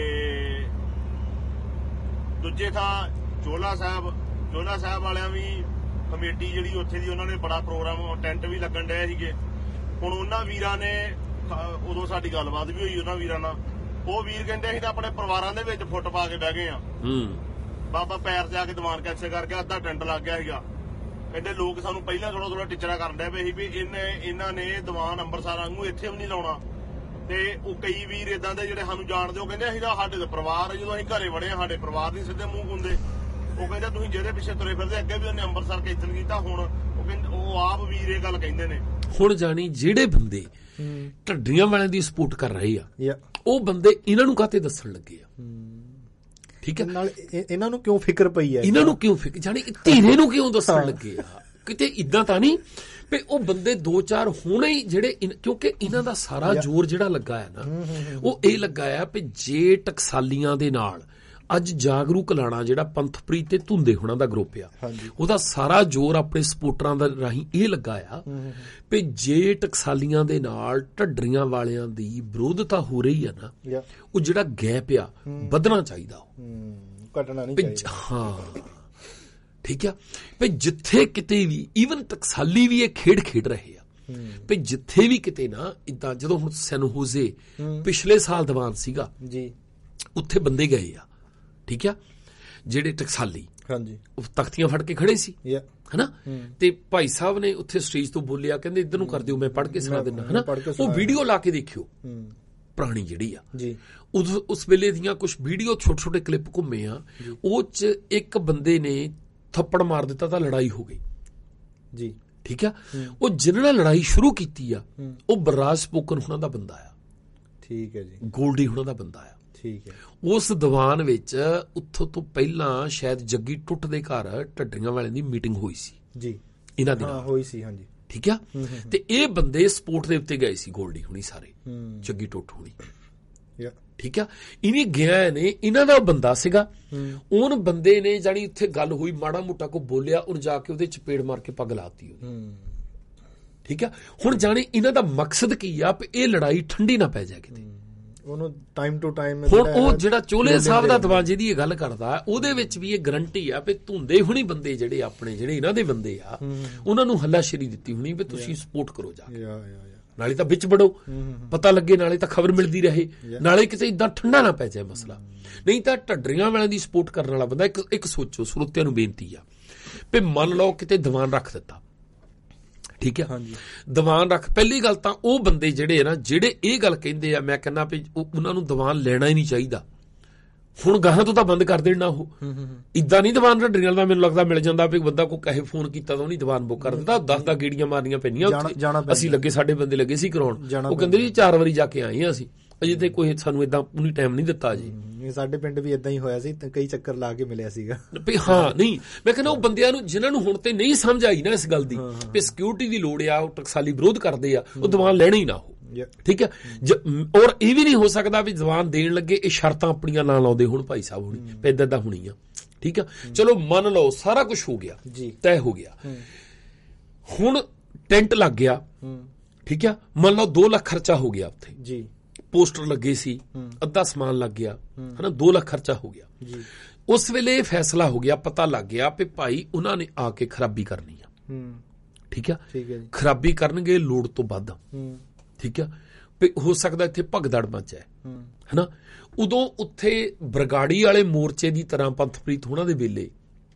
ਦੂਜੇ ਥਾਂ ਚੋਲਾ ਸਾਹਿਬ ਚੋਲਾ ਸਾਹਿਬ ਵਾਲਿਆਂ ਵੀ ਕਮੇਟੀ ਜਿਹੜੀ ਉੱਥੇ ਦੀ, ਉਹਨਾਂ ਨੇ ਬੜਾ ਪ੍ਰੋਗਰਾਮ, ਟੈਂਟ ਵੀ ਲੱਗਣ ਡਏ ਸੀਗੇ। ਹੁਣ ਉਹਨਾਂ ਵੀਰਾਂ ਨੇ, ਉਦੋਂ ਸਾਡੀ ਗੱਲਬਾਤ ਵੀ ਹੋਈ ਉਹਨਾਂ ਵੀਰਾਂ ਨਾਲ, ਉਹ ਵੀਰ ਕਹਿੰਦੇ ਅਸੀਂ ਤਾਂ ਆਪਣੇ ਪਰਿਵਾਰਾਂ ਦੇ ਵਿੱਚ ਫੁੱਟ ਪਾ ਕੇ ਬਹਿ ਗਏ ਆ। ਬਾਬਾ ਪੈਰ ਜਾ ਕੇ ਦੀਵਾਨ ਕੈਂਸਲ ਕਰਕੇ ਅੱਧਾ ਟੈਂਟ ਲੱਗ ਗਿਆ ਸੀਗਾ। ਕਹਿੰਦੇ ਲੋਕ ਸਾਨੂੰ ਪਹਿਲਾਂ ਥੋੜਾ ਥੋੜਾ ਟਿਚਰਾ ਕਰਨ ਡਏ ਪਏ ਸੀ ਵੀ ਇਹਨੇ ਇਹਨਾਂ ਨੇ ਦੀਵਾਨ ਅੰਮ੍ਰਿਤਸਰ ਵਾਂਗੂ ਇੱਥੇ ਵੀ ਨਹੀਂ ਲਾਉਣਾ। ਤੇ ਉਹ ਕਈ ਵੀਰ ਇਦਾਂ ਦੇ ਜਿਹੜੇ ਸਾਨੂੰ ਜਾਣਦੇ, ਉਹ ਕਹਿੰਦੇ ਅਸੀਂ ਤਾਂ ਸਾਡੇ ਦਾ ਪਰਿਵਾਰ, ਜਦੋਂ ਅਸੀਂ ਘਰੇ ਵੜੇ ਆ ਸਾਡੇ ਪਰਿਵਾਰ ਨਹੀਂ ਸਿੱਧੇ ਮੂੰਹ ਹੁੰਦੇ। ਉਹ ਕਹਿੰਦੇ ਤੁਸੀਂ ਜਿਹਦੇ ਪਿੱਛੇ ਤੁਰੇ ਫਿਰਦੇ, ਅੱਗੇ ਵੀ ਉਹਨੇ ਅੰਮ੍ਰਿਤਸਰ ਕੈਂਸਲ ਕੀਤਾ, ਹੁਣ ਉਹ ਕਹਿੰਦੇ, ਉਹ ਆਪ ਵੀਰ ਇਹ ਗੱਲ ਕਹਿੰਦੇ ਨੇ। ਹੁਣ ਜਾਣੀ ਜਿਹੜੇ ਬੰਦੇ ਢੱਡਰੀਆਂ ਵਾਲਿਆਂ ਦੀ ਸਪੋਰਟ ਕਰ ਰਹੇ ਆ, ਉਹ ਬੰਦੇ ਇਹਨਾਂ ਨੂੰ ਕਾਹਤੇ ਦੱਸਣ ਲੱਗੇ ਆ? ਠੀਕ ਹੈ। ਨਾਲ ਇਹਨਾਂ ਨੂੰ ਕਿਉਂ ਫਿਕਰ ਪਈ ਹੈ? ਇਹਨਾਂ ਨੂੰ ਕਿਉਂ ਫਿਕਰ, ਜਾਣੀ ਧੀਰੇ ਨੂੰ ਕਿਉਂ ਦੱਸਣ ਲੱਗੇ ਆ? ਕਿਤੇ ਇਦਾਂ ਤਾਂ ਨਹੀਂ ਵੀ ਉਹ ਬੰਦੇ ਦੋ ਚਾਰ ਹੋਣੇ ਹੀ ਜਿਹੜੇ, ਕਿਉਂਕਿ ਇਹਨਾਂ ਦਾ ਸਾਰਾ ਜ਼ੋਰ ਜਿਹੜਾ ਲੱਗਾ ਹੈ ਨਾ, ਉਹ ਇਹ ਲੱਗਾ ਆ ਵੀ ਜੇ ਟਕਸਾਲੀਆਂ ਦੇ ਨਾਲ ਅੱਜ ਜਾਗਰੂਕ ਲਾਣਾ ਜਿਹੜਾ ਪੰਥਪ੍ਰੀਤ ਤੇ ਧੁੰਦੇ ਹੋਣਾ ਦਾ ਗਰੁੱਪ ਆ, ਉਹਦਾ ਸਾਰਾ ਜ਼ੋਰ ਆਪਣੇ ਸਪੋਰਟਰਾਂ ਦਾ ਰਾਹੀਂ ਇਹ ਲੱਗਾ ਆ ਵੀ ਜੇ ਟਕਸਾਲੀਆਂ ਦੇ ਨਾਲ ਢੱਡਰੀਆਂ ਵਾਲਿਆਂ ਦੀ ਵਿਰੋਧਤਾ ਹੋ ਰਹੀ ਆ ਨਾ, ਉਹ ਜਿਹੜਾ ਗੈਪ ਆ ਵਧਣਾ ਚਾਹੀਦਾ, ਉਹ ਘਟਣਾ ਨਹੀਂ ਚਾਹੀਦਾ। ਹਾਂ, ਠੀਕ ਆ। ਵੀ ਜਿੱਥੇ ਕਿਤੇ ਵੀ ਈਵਨ ਟਕਸਾਲੀ ਵੀ ਇਹ ਖੇਡ ਖੇਡ ਰਹੇ ਆ ਵੀ ਜਿੱਥੇ ਵੀ ਕਿਤੇ ਨਾ ਇਦਾਂ, ਜਦੋਂ ਹੁਣ ਸੈਨ ਹੋਜ਼ੇ ਪਿਛਲੇ ਸਾਲ ਦੀਵਾਨ ਸੀਗਾ ਜੀ, ਉੱਥੇ ਬੰਦੇ ਗਏ ਆ, ਠੀਕ ਆ, ਜਿਹੜੇ ਟਕਸਾਲੀ, ਹਾਂਜੀ, ਉਹ ਤਖਤੀਆਂ ਫੜ ਕੇ ਖੜੇ ਸੀ, ਹਨਾ, ਤੇ ਭਾਈ ਸਾਹਿਬ ਨੇ ਉੱਥੇ ਸਟੇਜ ਤੋਂ ਬੋਲਿਆ, ਕਹਿੰਦੇ ਇੱਧਰ ਨੂੰ ਕਰ ਦਿਓ, ਮੈਂ ਪੜ੍ਹ ਕੇ ਸੁਣਾ ਦਿੰਦਾ, ਹਨਾ। ਉਹ ਵੀਡੀਓ ਲਾ ਕੇ ਦੇਖਿਓ, ਪੁਰਾਣੀ ਜਿਹੜੀ ਆ ਜੀ, ਉਸ ਵੇਲੇ ਦੀਆਂ ਕੁਝ ਵੀਡੀਓ ਛੋਟੇ ਛੋਟੇ ਕਲਿੱਪ ਘੁੰਮੇ ਆ, ਉਹ ਚ ਇੱਕ ਬੰਦੇ ਨੇ ਥੱਪੜ ਮਾਰ ਦਿੱਤਾ ਤਾਂ ਲੜਾਈ ਹੋ ਗਈ ਜੀ, ਠੀਕ ਆ। ਉਹ ਜਿਹਨਾਂ ਨਾਲ ਲੜਾਈ ਸ਼ੁਰੂ ਕੀਤੀ ਆ, ਉਹ ਬਰਾਜ ਸਪੋਕਨ ਹੁਣਾਂ ਦਾ ਬੰਦਾ ਆ, ਠੀਕ ਹੈ ਜੀ, ਗੋਲਡੀ ਹੁਣਾਂ ਦਾ ਬੰਦਾ ਆ, ਠੀਕ ਹੈ। ਉਸ ਦੀਵਾਨ ਵਿੱਚ ਉੱਥੋਂ ਤੋਂ ਪਹਿਲਾਂ ਸ਼ਾਇਦ ਜੱਗੀ ਟੁੱਟ ਦੇ ਘਰ ਢੱਡਰੀਆਂ ਵਾਲਿਆਂ ਦੀ ਮੀਟਿੰਗ ਹੋਈ ਸੀ ਜੀ, ਇਹਨਾਂ ਦੀ ਹੋਈ ਸੀ, ਹਾਂਜੀ, ਠੀਕ ਆ। ਤੇ ਇਹ ਬੰਦੇ ਸਪੋਰਟ ਦੇ ਉੱਤੇ ਗਏ ਸੀ, ਗੋਲਡੀ ਹੁਣੀ ਸਾਰੇ, ਜੱਗੀ ਟੁੱਟ ਹੁਣੀ, ਠੀਕ ਆ। ਇਹਨੇ ਗਿਆ ਨੇ, ਇਹਨਾਂ ਦਾ ਬੰਦਾ ਸੀਗਾ, ਉਹਨ ਬੰਦੇ ਨੇ ਜਾਣੀ ਉੱਥੇ ਗੱਲ ਹੋਈ, ਮਾੜਾ ਮੋਟਾ ਕੋ ਬੋਲਿਆ, ਔਰ ਜਾ ਕੇ ਉਹਦੇ ਚਪੇੜ ਮਾਰ ਕੇ ਪੱਗ ਲਾਤੀ ਉਹਦੀ, ਠੀਕ ਆ। ਹੁਣ ਜਾਣੀ ਇਹਨਾਂ ਦਾ ਮਕਸਦ ਕੀ ਆ ਵੀ ਇਹ ਲੜਾਈ ਠੰਡੀ ਨਾ ਪੈ ਜਾਏ ਕਿਤੇ, ਉਹਨੂੰ ਟਾਈਮ ਟੂ ਟਾਈਮ। ਹੁਣ ਉਹ ਜਿਹੜਾ ਚੋਲੇ ਸਾਹਿਬ ਦਾ ਦੀਵਾਨ ਜਿਹਦੀ ਇਹ ਗੱਲ ਕਰਦਾ, ਉਹਦੇ ਵਿੱਚ ਵੀ ਇਹ ਗਰੰਟੀ ਆ ਵੀ ਧੁੰਦੇ ਹੁਣੀ ਬੰਦੇ ਜਿਹੜੇ ਆਪਣੇ ਜਿਹੜੇ ਇਹਨਾਂ ਦੇ ਬੰਦੇ ਆ, ਉਹਨਾਂ ਨੂੰ ਹੱਲਾਸ਼ੇਰੀ ਦਿੱਤੀ ਹੋਣੀ ਵੀ ਤੁਸੀਂ ਸਪੋਰਟ ਕਰੋ ਜਾ ਕੇ, ਨਾਲੇ ਤਾਂ ਵਿੱਚ ਵੜੋ, ਪਤਾ ਲੱਗੇ, ਨਾਲੇ ਤਾਂ ਖਬਰ ਮਿਲਦੀ ਰਹੇ, ਨਾਲੇ ਕਿਤੇ ਇਦਾਂ ਠੰਡਾ ਨਾ ਪੈ ਜਾਏ ਮਸਲਾ। ਨਹੀਂ ਤਾਂ ਢੱਡਰੀਆਂ ਵਾਲਿਆਂ ਦੀ ਸਪੋਰਟ ਕਰਨ ਵਾਲਾ ਬੰਦਾ ਇੱਕ ਇੱਕ ਸੋਚੋ, ਸਰੋਤਿਆਂ ਨੂੰ ਬੇਨਤੀ ਆ ਵੀ ਮੰਨ ਲਓ ਕਿਤੇ ਦੀਵਾਨ ਰੱਖ ਦਿੱਤਾ, ਠੀਕ ਹੈ, ਦੀਵਾਨ ਰੱਖ, ਪਹਿਲੀ ਗੱਲ ਤਾਂ ਉਹ ਬੰਦੇ ਜਿਹੜੇ ਆ ਨਾ, ਜਿਹੜੇ ਇਹ ਗੱਲ ਕਹਿੰਦੇ ਆ, ਮੈਂ ਕਹਿੰਦਾ ਵੀ ਉਹਨਾਂ ਨੂੰ ਦੀਵਾਨ ਲੈਣਾ ਹੀ ਨਹੀਂ ਚਾਹੀਦਾ। ਹੁਣ ਗਾਹਾਂ ਤੋਂ ਤਾਂ ਬੰਦ ਕਰ ਦੇਣਾ, ਉਹ ਇਦਾਂ ਨਹੀਂ ਦੀਵਾਨ ਢੱਡਰੀਆਂ ਦਾ ਮੈਨੂੰ ਲੱਗਦਾ ਮਿਲ ਜਾਂਦਾ ਵੀ ਬੰਦਾ ਕੋਈ ਕਹੇ ਫੋਨ ਕੀਤਾ ਤਾਂ ਉਹਨੇ ਦੀਵਾਨ ਬੁੱਕ ਕਰ ਦਿੱਤਾ, ਦਸ ਦਸ ਗੇੜੀਆਂ ਮਾਰਨੀਆਂ ਪੈਣੀਆਂ ਉੱਥੇ। ਅਸੀਂ ਲੱਗੇ, ਸਾਡੇ ਬੰਦੇ ਲੱਗੇ ਸੀ ਕਰਾਉਣ, ਉਹ ਕਹਿੰਦੇ ਜੀ ਚਾਰ ਵਾਰੀ ਜਾ ਕੇ ਆਏ ਆ ਅਸੀਂ, ਅਜੇ ਤੇ ਕੋਈ ਸਾਨੂੰ ਏਦਾਂ ਪੂਰੀ ਟਾਈਮ ਨਹੀਂ ਦਿੱਤਾ ਜੀ। ਸਾਡੇ ਪਿੰਡ ਵੀ ਏਦਾਂ ਹੀ ਹੋਇਆ ਸੀ, ਕਈ ਚੱਕਰ ਲਾ ਕੇ ਮਿਲਿਆ ਸੀਗਾ ਵੀ ਹਾਂ। ਨਹੀਂ, ਮੈਂ ਕਹਿੰਦਾ ਉਹ ਬੰਦਿਆਂ ਨੂੰ ਜਿਨ੍ਹਾਂ ਨੂੰ ਹੁਣ ਤੇ ਨਹੀਂ ਸਮਝ ਆਈ ਨਾ ਇਸ ਗੱਲ ਦੀ ਵੀ ਸਿਕਿਉਰਿਟੀ ਦੀ ਲੋੜ ਆ, ਉਹ ਟਕਸਾਲੀ ਵਿਰੋਧ ਕਰਦੇ ਆ, ਉਹ ਦੀਵਾਨ ਲੈਣਾ ਹੀ ਨਾ ਹੋ, ਠੀਕ ਹੈ। ਔਰ ਇਹ ਵੀ ਨਹੀਂ ਹੋ ਸਕਦਾ ਵੀ ਦੀਵਾਨ ਦੇਣ ਲੱਗੇ ਇਹ ਸ਼ਰਤਾਂ ਆਪਣੀਆਂ ਨਾ ਲਾਉਂਦੇ ਹੁਣ ਭਾਈ ਸਾਹਿਬ ਹੁਣੀ, ਪੈਦਾ ਦਾ ਹੋਣੀ ਆ, ਠੀਕ ਆ। ਚਲੋ ਮੰਨ ਲਓ ਸਾਰਾ ਕੁਝ ਹੋ ਗਿਆ, ਤੈਅ ਹੋ ਗਿਆ, ਹੁਣ ਟੈਂਟ ਲੱਗ ਗਿਆ, ਠੀਕ ਆ। ਮੰਨ ਲਓ ਦੋ ਲੱਖ ਖਰਚਾ ਹੋ ਗਿਆ ਉੱਥੇ ਜੀ, ਪੋਸਟਰ ਲੱਗੇ ਸੀ, ਅੱਧਾ ਸਮਾਨ ਲੱਗ ਗਿਆ, ਹਨਾ, ਦੋ ਲੱਖ ਖਰਚਾ ਹੋ ਗਿਆ ਜੀ। ਉਸ ਵੇਲੇ ਇਹ ਫੈਸਲਾ ਹੋ ਗਿਆ, ਪਤਾ ਲੱਗ ਗਿਆ ਵੀ ਭਾਈ ਉਹਨਾਂ ਨੇ ਆ ਕੇ ਖਰਾਬੀ ਕਰਨੀ ਆ, ਠੀਕ ਆ, ਖਰਾਬੀ ਕਰਨਗੇ ਲੋੜ ਤੋਂ ਵੱਧ, ਠੀਕ ਆ, ਵੀ ਹੋ ਸਕਦਾ ਇੱਥੇ ਭਗਦੜ ਮਚ ਜਾਏ, ਹਨਾ। ਉਦੋਂ ਉੱਥੇ ਬਰਗਾੜੀ ਵਾਲੇ ਮੋਰਚੇ ਦੀ ਤਰ੍ਹਾਂ ਪੰਥਪ੍ਰੀਤ ਹੋਣਾ ਦੇ ਵੇਲੇ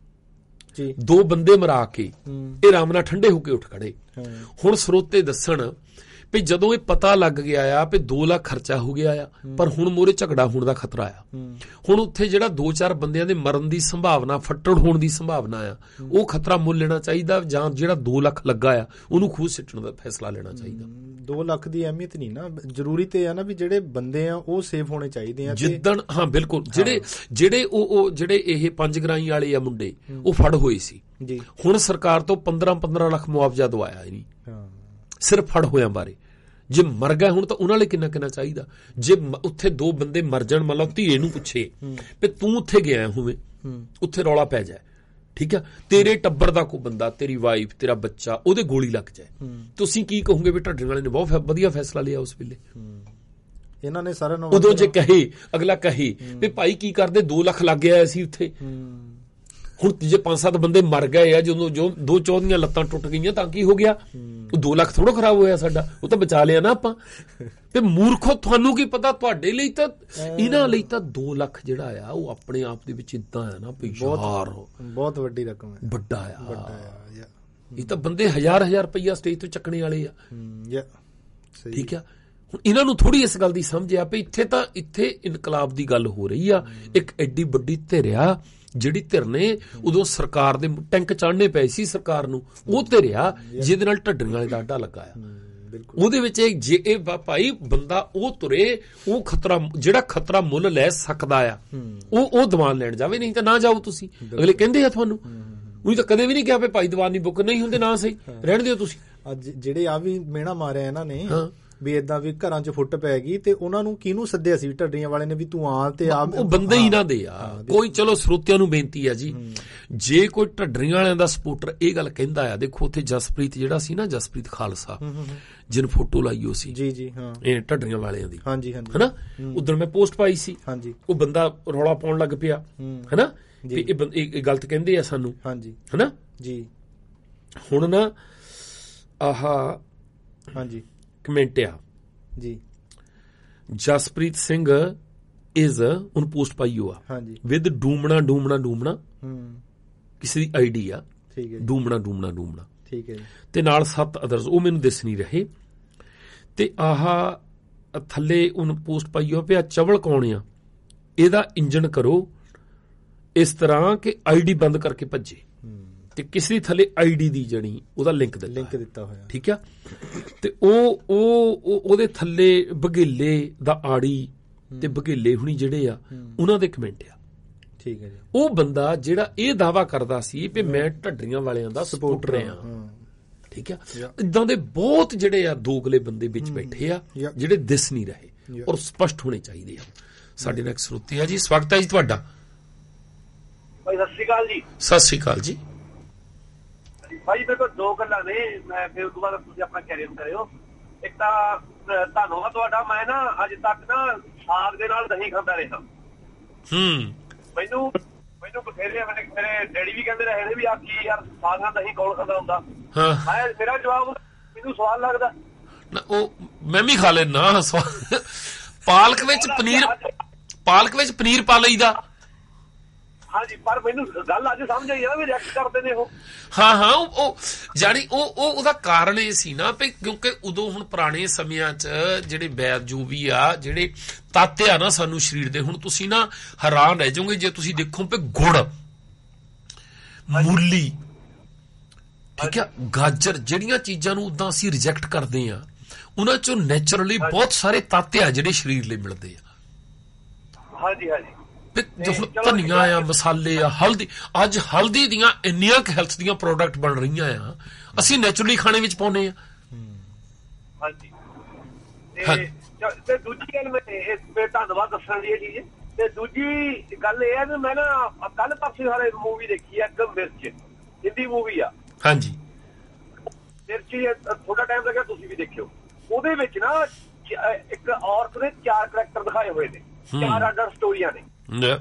ਦੋ ਬੰਦੇ ਮਰਾ ਕੇ ਇਹ ਆਰਾਮ ਨਾਲ ਠੰਡੇ ਹੋ ਕੇ ਉੱਠ ਖੜੇ। ਹੁਣ ਸਰੋਤੇ ਦੱਸਣ ਵੀ ਜਦੋਂ ਇਹ ਪਤਾ ਲੱਗ ਗਿਆ ਆ ਵੀ ਦੋ ਲੱਖ ਖਰਚਾ ਹੋ ਗਿਆ ਆ, ਪਰ ਹੁਣ ਮੋਰੇ ਝਗੜਾ ਹੋਣ ਦਾ ਖਤਰਾ ਆ, ਹੁਣ ਉੱਥੇ ਜਿਹੜਾ ਦੋ ਚਾਰ ਬੰਦਿਆਂ ਦੇ ਮਰਨ ਦੀ ਸੰਭਾਵਨਾ, ਫੱਟੜ ਹੋਣ ਦੀ ਸੰਭਾਵਨਾ ਆ, ਉਹ ਖਤਰਾ ਮੁੱਲ ਲੈਣਾ ਚਾਹੀਦਾ, ਜਾਂ ਜਿਹੜਾ ਦੋ ਲੱਖ ਲੱਗਾ ਆ ਉਹਨੂੰ ਖੂਹ ਸਿੱਟਣ ਦਾ ਫੈਸਲਾ ਲੈਣਾ ਚਾਹੀਦਾ। ਦੋ ਲੱਖ ਦੀ ਅਹਿਮੀਅਤ ਨਹੀਂ ਨਾ, ਜ਼ਰੂਰੀ ਤੇ ਆ ਨਾ ਵੀ ਜਿਹੜੇ ਬੰਦੇ ਆ ਉਹ ਸੇਫ ਹੋਣੇ ਚਾਹੀਦੇ ਆ ਜਿੱਦਣ। ਹਾਂ ਬਿਲਕੁਲ, ਜਿਹੜੇ ਜਿਹੜੇ ਉਹ ਜਿਹੜੇ ਇਹ ਪੰਜ ਗਰਾਈ ਵਾਲੇ ਆ ਮੁੰਡੇ, ਉਹ ਫੜ ਹੋਏ ਸੀ ਜੀ। ਹੁਣ ਸਰਕਾਰ ਤੋਂ ਪੰਦਰਾਂ ਪੰਦਰਾਂ ਲੱਖ ਮੁਆਵਜ਼ਾ ਦਵਾਇਆ ਨਹੀਂ ਸਿਰਫ ਫੜ ਹੋਇਆਂ ਬਾਰੇ। ਜੇ ਮਰ ਗਏ ਹੁਣ ਤਾਂ ਉਹਨਾਂ ਲਈ ਕਿੰਨਾ ਕਿੰਨਾ ਚਾਹੀਦਾ। ਜੇ ਉੱਥੇ ਦੋ ਬੰਦੇ ਮਰ ਜਾਣ, ਮੰਨ ਲਓ ਧੀਏ ਨੂੰ ਪੁੱਛੇ ਵੀ ਤੂੰ ਉੱਥੇ ਗਿਆ ਹੋਵੇਂ, ਉੱਥੇ ਰੌਲਾ ਪੈ ਜਾਏ, ਠੀਕ ਆ, ਤੇਰੇ ਟੱਬਰ ਦਾ ਕੋਈ ਬੰਦਾ, ਤੇਰੀ ਵਾਈਫ, ਤੇਰਾ ਬੱਚਾ, ਉਹਦੇ ਗੋਲੀ ਲੱਗ ਜਾਏ, ਤੁਸੀਂ ਕੀ ਕਹੋਗੇ ਵੀ ਢੱਡਰੀਆਂ ਵਾਲੇ ਨੇ ਬਹੁਤ ਵਧੀਆ ਫੈਸਲਾ ਲਿਆ ਉਸ ਵੇਲੇ। ਇਹਨਾਂ ਨੇ ਸਾਰਾ ਉਦੋਂ ਜੇ ਕਹੇ, ਅਗਲਾ ਕਹੇ ਵੀ ਭਾਈ ਕੀ ਕਰਦੇ, ਦੋ ਲੱਖ ਲੱਗ ਗਿਆ ਸੀ ਉੱਥੇ, ਹੁਣ ਜੇ ਪੰਜ ਸੱਤ ਬੰਦੇ ਮਰ ਗਏ ਆ, ਜਦੋਂ ਜੋ ਦੋ ਚੌਧੀਆਂ ਲੱਤਾਂ ਟੁੱਟ ਗਈਆਂ ਤਾਂ ਕੀ ਹੋ ਗਿਆ, ਉਹ ਦੋ ਲੱਖ ਥੋੜਾ ਖਰਾਬ ਹੋਇਆ ਸਾਡਾ, ਉਹ ਤਾਂ ਬਚਾ ਲਿਆ ਨਾ ਆਪਾਂ। ਤੇ ਮੂਰਖੋ, ਤੁਹਾਨੂੰ ਕੀ ਪਤਾ, ਤੁਹਾਡੇ ਲਈ ਤਾਂ, ਇਹਨਾਂ ਲਈ ਤਾਂ ਦੋ ਲੱਖ ਜਿਹੜਾ ਆ ਉਹ ਆਪਣੇ ਆਪ ਦੇ ਵਿੱਚ ਇਦਾਂ ਆ ਨਾ ਵੀ ਯਾਰ ਬਹੁਤ ਵੱਡੀ ਰਕਮ ਹੈ, ਵੱਡਾ ਆ। ਇਹ ਤਾਂ ਬੰਦੇ ਹਜ਼ਾਰ ਹਜ਼ਾਰ ਰੁਪਈਆ ਸਟੇਜ ਤੋਂ ਚੱਕਣੇ ਵਾਲੇ ਆ, ਠੀਕ ਆ। ਹੁਣ ਇਹਨਾਂ ਨੂੰ ਥੋੜੀ ਇਸ ਗੱਲ ਦੀ ਸਮਝ ਆ ਵੀ ਇੱਥੇ ਤਾਂ ਇੱਥੇ ਇਨਕਲਾਬ ਦੀ ਗੱਲ ਹੋ ਰਹੀ ਆ। ਇੱਕ ਐਡੀ ਵੱਡੀ ਧਿਰ ਆ ਜਿਹੜੀ ਧਿਰ ਨੇ ਉਦੋਂ ਸਰਕਾਰ ਦੇ ਟੈਂਕ ਚਾੜਨੇ ਪਏ ਸੀ ਸਰਕਾਰ ਨੂੰ, ਉਹ ਧਿਰ ਆ ਜਿਹਦੇ ਨਾਲ ਢੱਡਰੀਆਂ ਵਾਲੇ ਦਾ ਅੱਡਾ ਲੱਗਾ ਆ। ਉਹਦੇ ਵਿੱਚ ਜੇ ਇਹ ਭਾਈ ਬੰਦਾ ਉਹ ਤੁਰੇ, ਉਹ ਖਤਰਾ, ਜਿਹੜਾ ਖਤਰਾ ਮੁੱਲ ਲੈ ਸਕਦਾ ਆ, ਉਹ ਉਹ ਦੀਵਾਨ ਲੈਣ ਜਾਵੇ, ਨਹੀਂ ਤਾਂ ਨਾ ਜਾਓ ਤੁਸੀਂ। ਅਗਲੇ ਕਹਿੰਦੇ ਆ ਤੁਹਾਨੂੰ, ਉਹੀ ਤਾਂ ਕਦੇ ਵੀ ਨਹੀਂ ਕਿਹਾ ਵੀ ਭਾਈ ਦੀਵਾਨ ਨਹੀਂ ਬੁੱਕ, ਨਹੀਂ ਹੁੰਦੇ ਨਾ ਸਹੀ ਰਹਿਣ ਦਿਓ ਤੁਸੀਂ। ਅੱਜ ਜਿਹੜੇ ਆ ਵੀ ਮਿਹਣਾ ਮਾਰਿਆ ਇਹਨਾਂ ਨੇ ਵੀ ਏਦਾਂ ਵੀ ਘਰਾਂ 'ਚ ਫੁੱਟ ਪੈ ਗਈ, ਤੇ ਉਹਨਾਂ ਨੂੰ ਕਿਹਨੂੰ ਸੱਦਿਆ ਸੀ ਢੱਡਰੀਆਂ ਵਾਲੇ ਨੇ ਵੀ ਤੂੰ ਆ, ਤੇ ਆ ਉਹ ਬੰਦੇ ਹੀ ਨਾ ਦੇ ਆ ਕੋਈ। ਚਲੋ ਸਰੋਤਿਆਂ ਨੂੰ ਬੇਨਤੀ ਆ ਜੀ, ਜੇ ਕੋਈ ਢੱਡਰੀਆਂ ਵਾਲਿਆਂ ਦਾ ਸਪੋਰਟਰ ਇਹ ਗੱਲ ਕਹਿੰਦਾ ਆ, ਦੇਖੋ ਉੱਥੇ ਜਸਪ੍ਰੀਤ ਜਿਹੜਾ ਸੀ ਨਾ, ਜਸਪ੍ਰੀਤ ਖਾਲਸਾ, ਜਿਨ ਫੋਟੋ ਲਾਈ ਉਹ ਸੀ ਜੀ ਜੀ ਹਾਂ ਇਹ ਢੱਡਰੀਆਂ ਵਾਲਿਆਂ ਦੀ, ਹਾਂਜੀ ਹਾਂਜੀ, ਹਨਾ, ਉਦੋਂ ਮੈਂ ਪੋਸਟ ਪਾਈ ਸੀ, ਹਾਂਜੀ, ਉਹ ਬੰਦਾ ਰੌਲਾ ਪਾਉਣ ਲੱਗ ਪਿਆ, ਹਨਾ, ਵੀ ਇਹ ਗਲਤ ਕਹਿੰਦੇ ਆ ਸਾਨੂੰ, ਹਾਂਜੀ, ਹਨਾ ਜੀ। ਹੁਣ ਨਾ ਆਹ ਹਾਂਜੀ ਕਮੈਂਟ ਆ ਜੀ, ਜਸਪ੍ਰੀਤ ਸਿੰਘ ਇਜ਼ ਉਹਨ ਪੋਸਟ ਪਾਈ ਹੋ ਆ, ਹਾਂਜੀ, ਵਿਦ ਡੂਮਣਾ ਡੂਮਣਾ ਡੂਮਣਾ, ਕਿਸੇ ਦੀ ਆਈਡੀ ਆ, ਠੀਕ ਹੈ, ਡੂਮਣਾ ਡੂਮਣਾ ਡੂਮਣਾ, ਠੀਕ ਹੈ, ਤੇ ਨਾਲ ਸੱਤ ਅਦਰਸ, ਉਹ ਮੈਨੂੰ ਦਿਸ ਨਹੀਂ ਰਹੇ। ਤੇ ਆਹ ਥੱਲੇ ਉਹਨ ਪੋਸਟ ਪਾਈ ਹੋ ਪਿਆ, ਚਵਲ ਕੌਣ ਆ, ਇਹਦਾ ਇੰਜਣ ਕਰੋ ਇਸ ਤਰ੍ਹਾਂ ਕਿ ਆਈਡੀ ਬੰਦ ਕਰਕੇ ਭੱਜੇ, ਤੇ ਕਿਸੇ ਦੀ ਥੱਲੇ ਆਈਡੀ ਦੀ ਜਣੀ ਉਹਦਾ ਲਿੰਕ ਦਿੱਤਾ ਲਿੰਕ ਦਿੱਤਾ ਹੋਇਆ, ਠੀਕ ਆ। ਤੇ ਉਹ ਉਹ ਉਹਦੇ ਥੱਲੇ ਬਘੇਲੇ ਦਾ ਆੜੀ ਤੇ ਬਘੇਲੇ ਹੁਣੀ ਜਿਹੜੇ ਆ ਉਹਨਾਂ ਦੇ ਕਮੈਂਟ ਆ। ਠੀਕ ਹੈ ਜੀ। ਉਹ ਬੰਦਾ ਜਿਹੜਾ ਇਹ ਦਾਅਵਾ ਕਰਦਾ ਸੀ ਵੀ ਮੈਂ ਢੱਡਰੀਆਂ ਵਾਲਿਆਂ ਦਾ ਸਪੋਰਟਰ ਆ, ਠੀਕ ਆ, ਇਦਾਂ ਦੇ ਬਹੁਤ ਜਿਹੜੇ ਆ ਦੋਗਲੇ ਬੰਦੇ ਵਿੱਚ ਬੈਠੇ ਆ ਜਿਹੜੇ ਦਿਸ ਨਹੀਂ ਰਹੇ ਔਰ ਸਪਸ਼ਟ ਹੋਣੇ ਚਾਹੀਦੇ ਆ। ਸਾਡੇ ਨਾਲ ਇੱਕ ਸਰੋਤੇ ਆ ਜੀ, ਸਵਾਗਤ ਹੈ ਜੀ ਤੁਹਾਡਾ। ਭਾਈ ਸਤਿ ਸ਼੍ਰੀ ਅਕਾਲ ਜੀ। ਸਤਿ ਸ਼੍ਰੀ ਅਕਾਲ ਜੀ। ਭਾਈ ਮੇਰੇ ਕੋਲ ਦੋ ਗੱਲਾਂ ਨੇ, ਮੈਂ ਫਿਰ ਉਸ ਤੋਂ ਬਾਅਦ ਤੁਸੀਂ ਆਪਣਾ ਕੈਰੀਅਰ ਕਰਿਓ। ਇੱਕ ਤਾਂ ਧੰਨਵਾਦ ਤੁਹਾਡਾ, ਮੈਂ ਨਾ ਅੱਜ ਤੱਕ ਨਾ ਸਾਗ ਦੇ ਨਾਲ ਦਹੀਂ ਖਾਂਦਾ ਰਿਹਾ। ਹੂੰ ਮੈਨੂੰ ਮੈਨੂੰ ਬਥੇਰੇ ਮੇਰੇ ਡੈਡੀ ਵੀ ਕਹਿੰਦੇ ਰਹੇ ਨੇ ਵੀ ਆ ਕੀ ਯਾਰ ਸਾਗ ਨਾਲ ਦਹੀਂ ਕੌਣ ਖਾਂਦਾ ਹੁੰਦਾ। ਹਾਂ ਮੇਰਾ ਜਵਾਬ ਮੈਨੂੰ ਸਵਾਦ ਲੱਗਦਾ ਨਾ, ਉਹ ਮੈਂ ਵੀ ਖਾ ਲੈਣਾ। ਪਾਲਕ ਵਿੱਚ ਪਨੀਰ ਪਾਲਕ ਵਿੱਚ ਪਨੀਰ ਪਾ ਲਈਦਾ। ਹਾਂਜੀ, ਪਰ ਮੈਨੂੰ ਗੱਲ ਅੱਜ ਸਮਝ ਆਈ ਆ ਵੀ ਰਿਐਕਟ ਕਰਦੇ ਨੇ ਉਹ। ਹਾਂ ਹਾਂ ਉਹ ਜਾਨੀ ਉਹ ਉਹ ਉਹਦਾ ਕਾਰਨ ਇਹ ਸੀ ਨਾ ਵੀ ਕਿਉਂਕਿ ਉਦੋਂ ਹੁਣ ਪੁਰਾਣੇ ਸਮਿਆਂ 'ਚ ਜਿਹੜੇ ਵੈਦ ਜੋ ਵੀ ਆ ਜਿਹੜੇ ਤੱਤ ਆ ਨਾ ਸਾਨੂੰ ਸਰੀਰ ਦੇ, ਹੁਣ ਤੁਸੀਂ ਨਾ ਹੈਰਾਨ ਰਹਿ ਜਾਓਗੇ ਜੇ ਤੁਸੀਂ ਦੇਖੋ ਵੀ ਗੁੜ, ਮੂਲੀ, ਠੀਕ ਆ, ਗਾਜਰ, ਜਿਹੜੀਆਂ ਚੀਜ਼ਾਂ ਨੂੰ ਉਦਾਂ ਅਸੀਂ ਰਿਜੈਕਟ ਕਰਦੇ ਆ ਉਹਨਾਂ 'ਚੋਂ ਨੈਚੁਰਲੀ ਬਹੁਤ ਸਾਰੇ ਤੱਤ ਆ ਜਿਹੜੇ ਸਰੀਰ ਲਈ ਮਿਲਦੇ ਆ। ਹਾਂਜੀ ਹਾਂਜੀ। ਧਨੀਆ ਆ, ਮਸਾਲੇ ਆ, ਹਲਦੀ। ਅੱਜ ਹਲਦੀ ਦੀਆਂ ਇੰਨੀਆਂ ਕੁ ਹੈਲਥ ਦੀਆਂ ਪ੍ਰੋਡਕਟ ਬਣ ਰਹੀਆਂ ਆ, ਅਸੀਂ ਨੈਚੁਰਲੀ ਖਾਣੇ ਵਿੱਚ ਪਾਉਂਦੇ ਆ। ਹਾਂਜੀ। ਤੇ ਦੂਜੀ ਗੱਲ ਮੈਂ ਧੰਨਵਾਦ ਦੱਸਣ ਦੀ ਇਹ ਚੀਜ਼। ਤੇ ਦੂਜੀ ਗੱਲ ਇਹ ਹੈ ਵੀ ਮੈਂ ਨਾ ਕੱਲ ਪਰਸੋਂ ਹਾਲੇ ਮੂਵੀ ਦੇਖੀ ਆ, ਇੱਕ ਮਿਰਚ, ਹਿੰਦੀ ਮੂਵੀ ਆ। ਹਾਂਜੀ। ਮਿਰਚੀ ਥੋੜਾ ਟਾਈਮ ਲੱਗਿਆ, ਤੁਸੀਂ ਵੀ ਦੇਖਿਓ। ਉਹਦੇ ਵਿੱਚ ਨਾ ਇੱਕ ਔਰਤ ਦੇ ਚਾਰ ਕਰੈਕਟਰ ਦਿਖਾਏ ਹੋਏ ਨੇ, ਚਾਰ ਅੱਡ ਸਟੋਰੀਆਂ ਨੇ।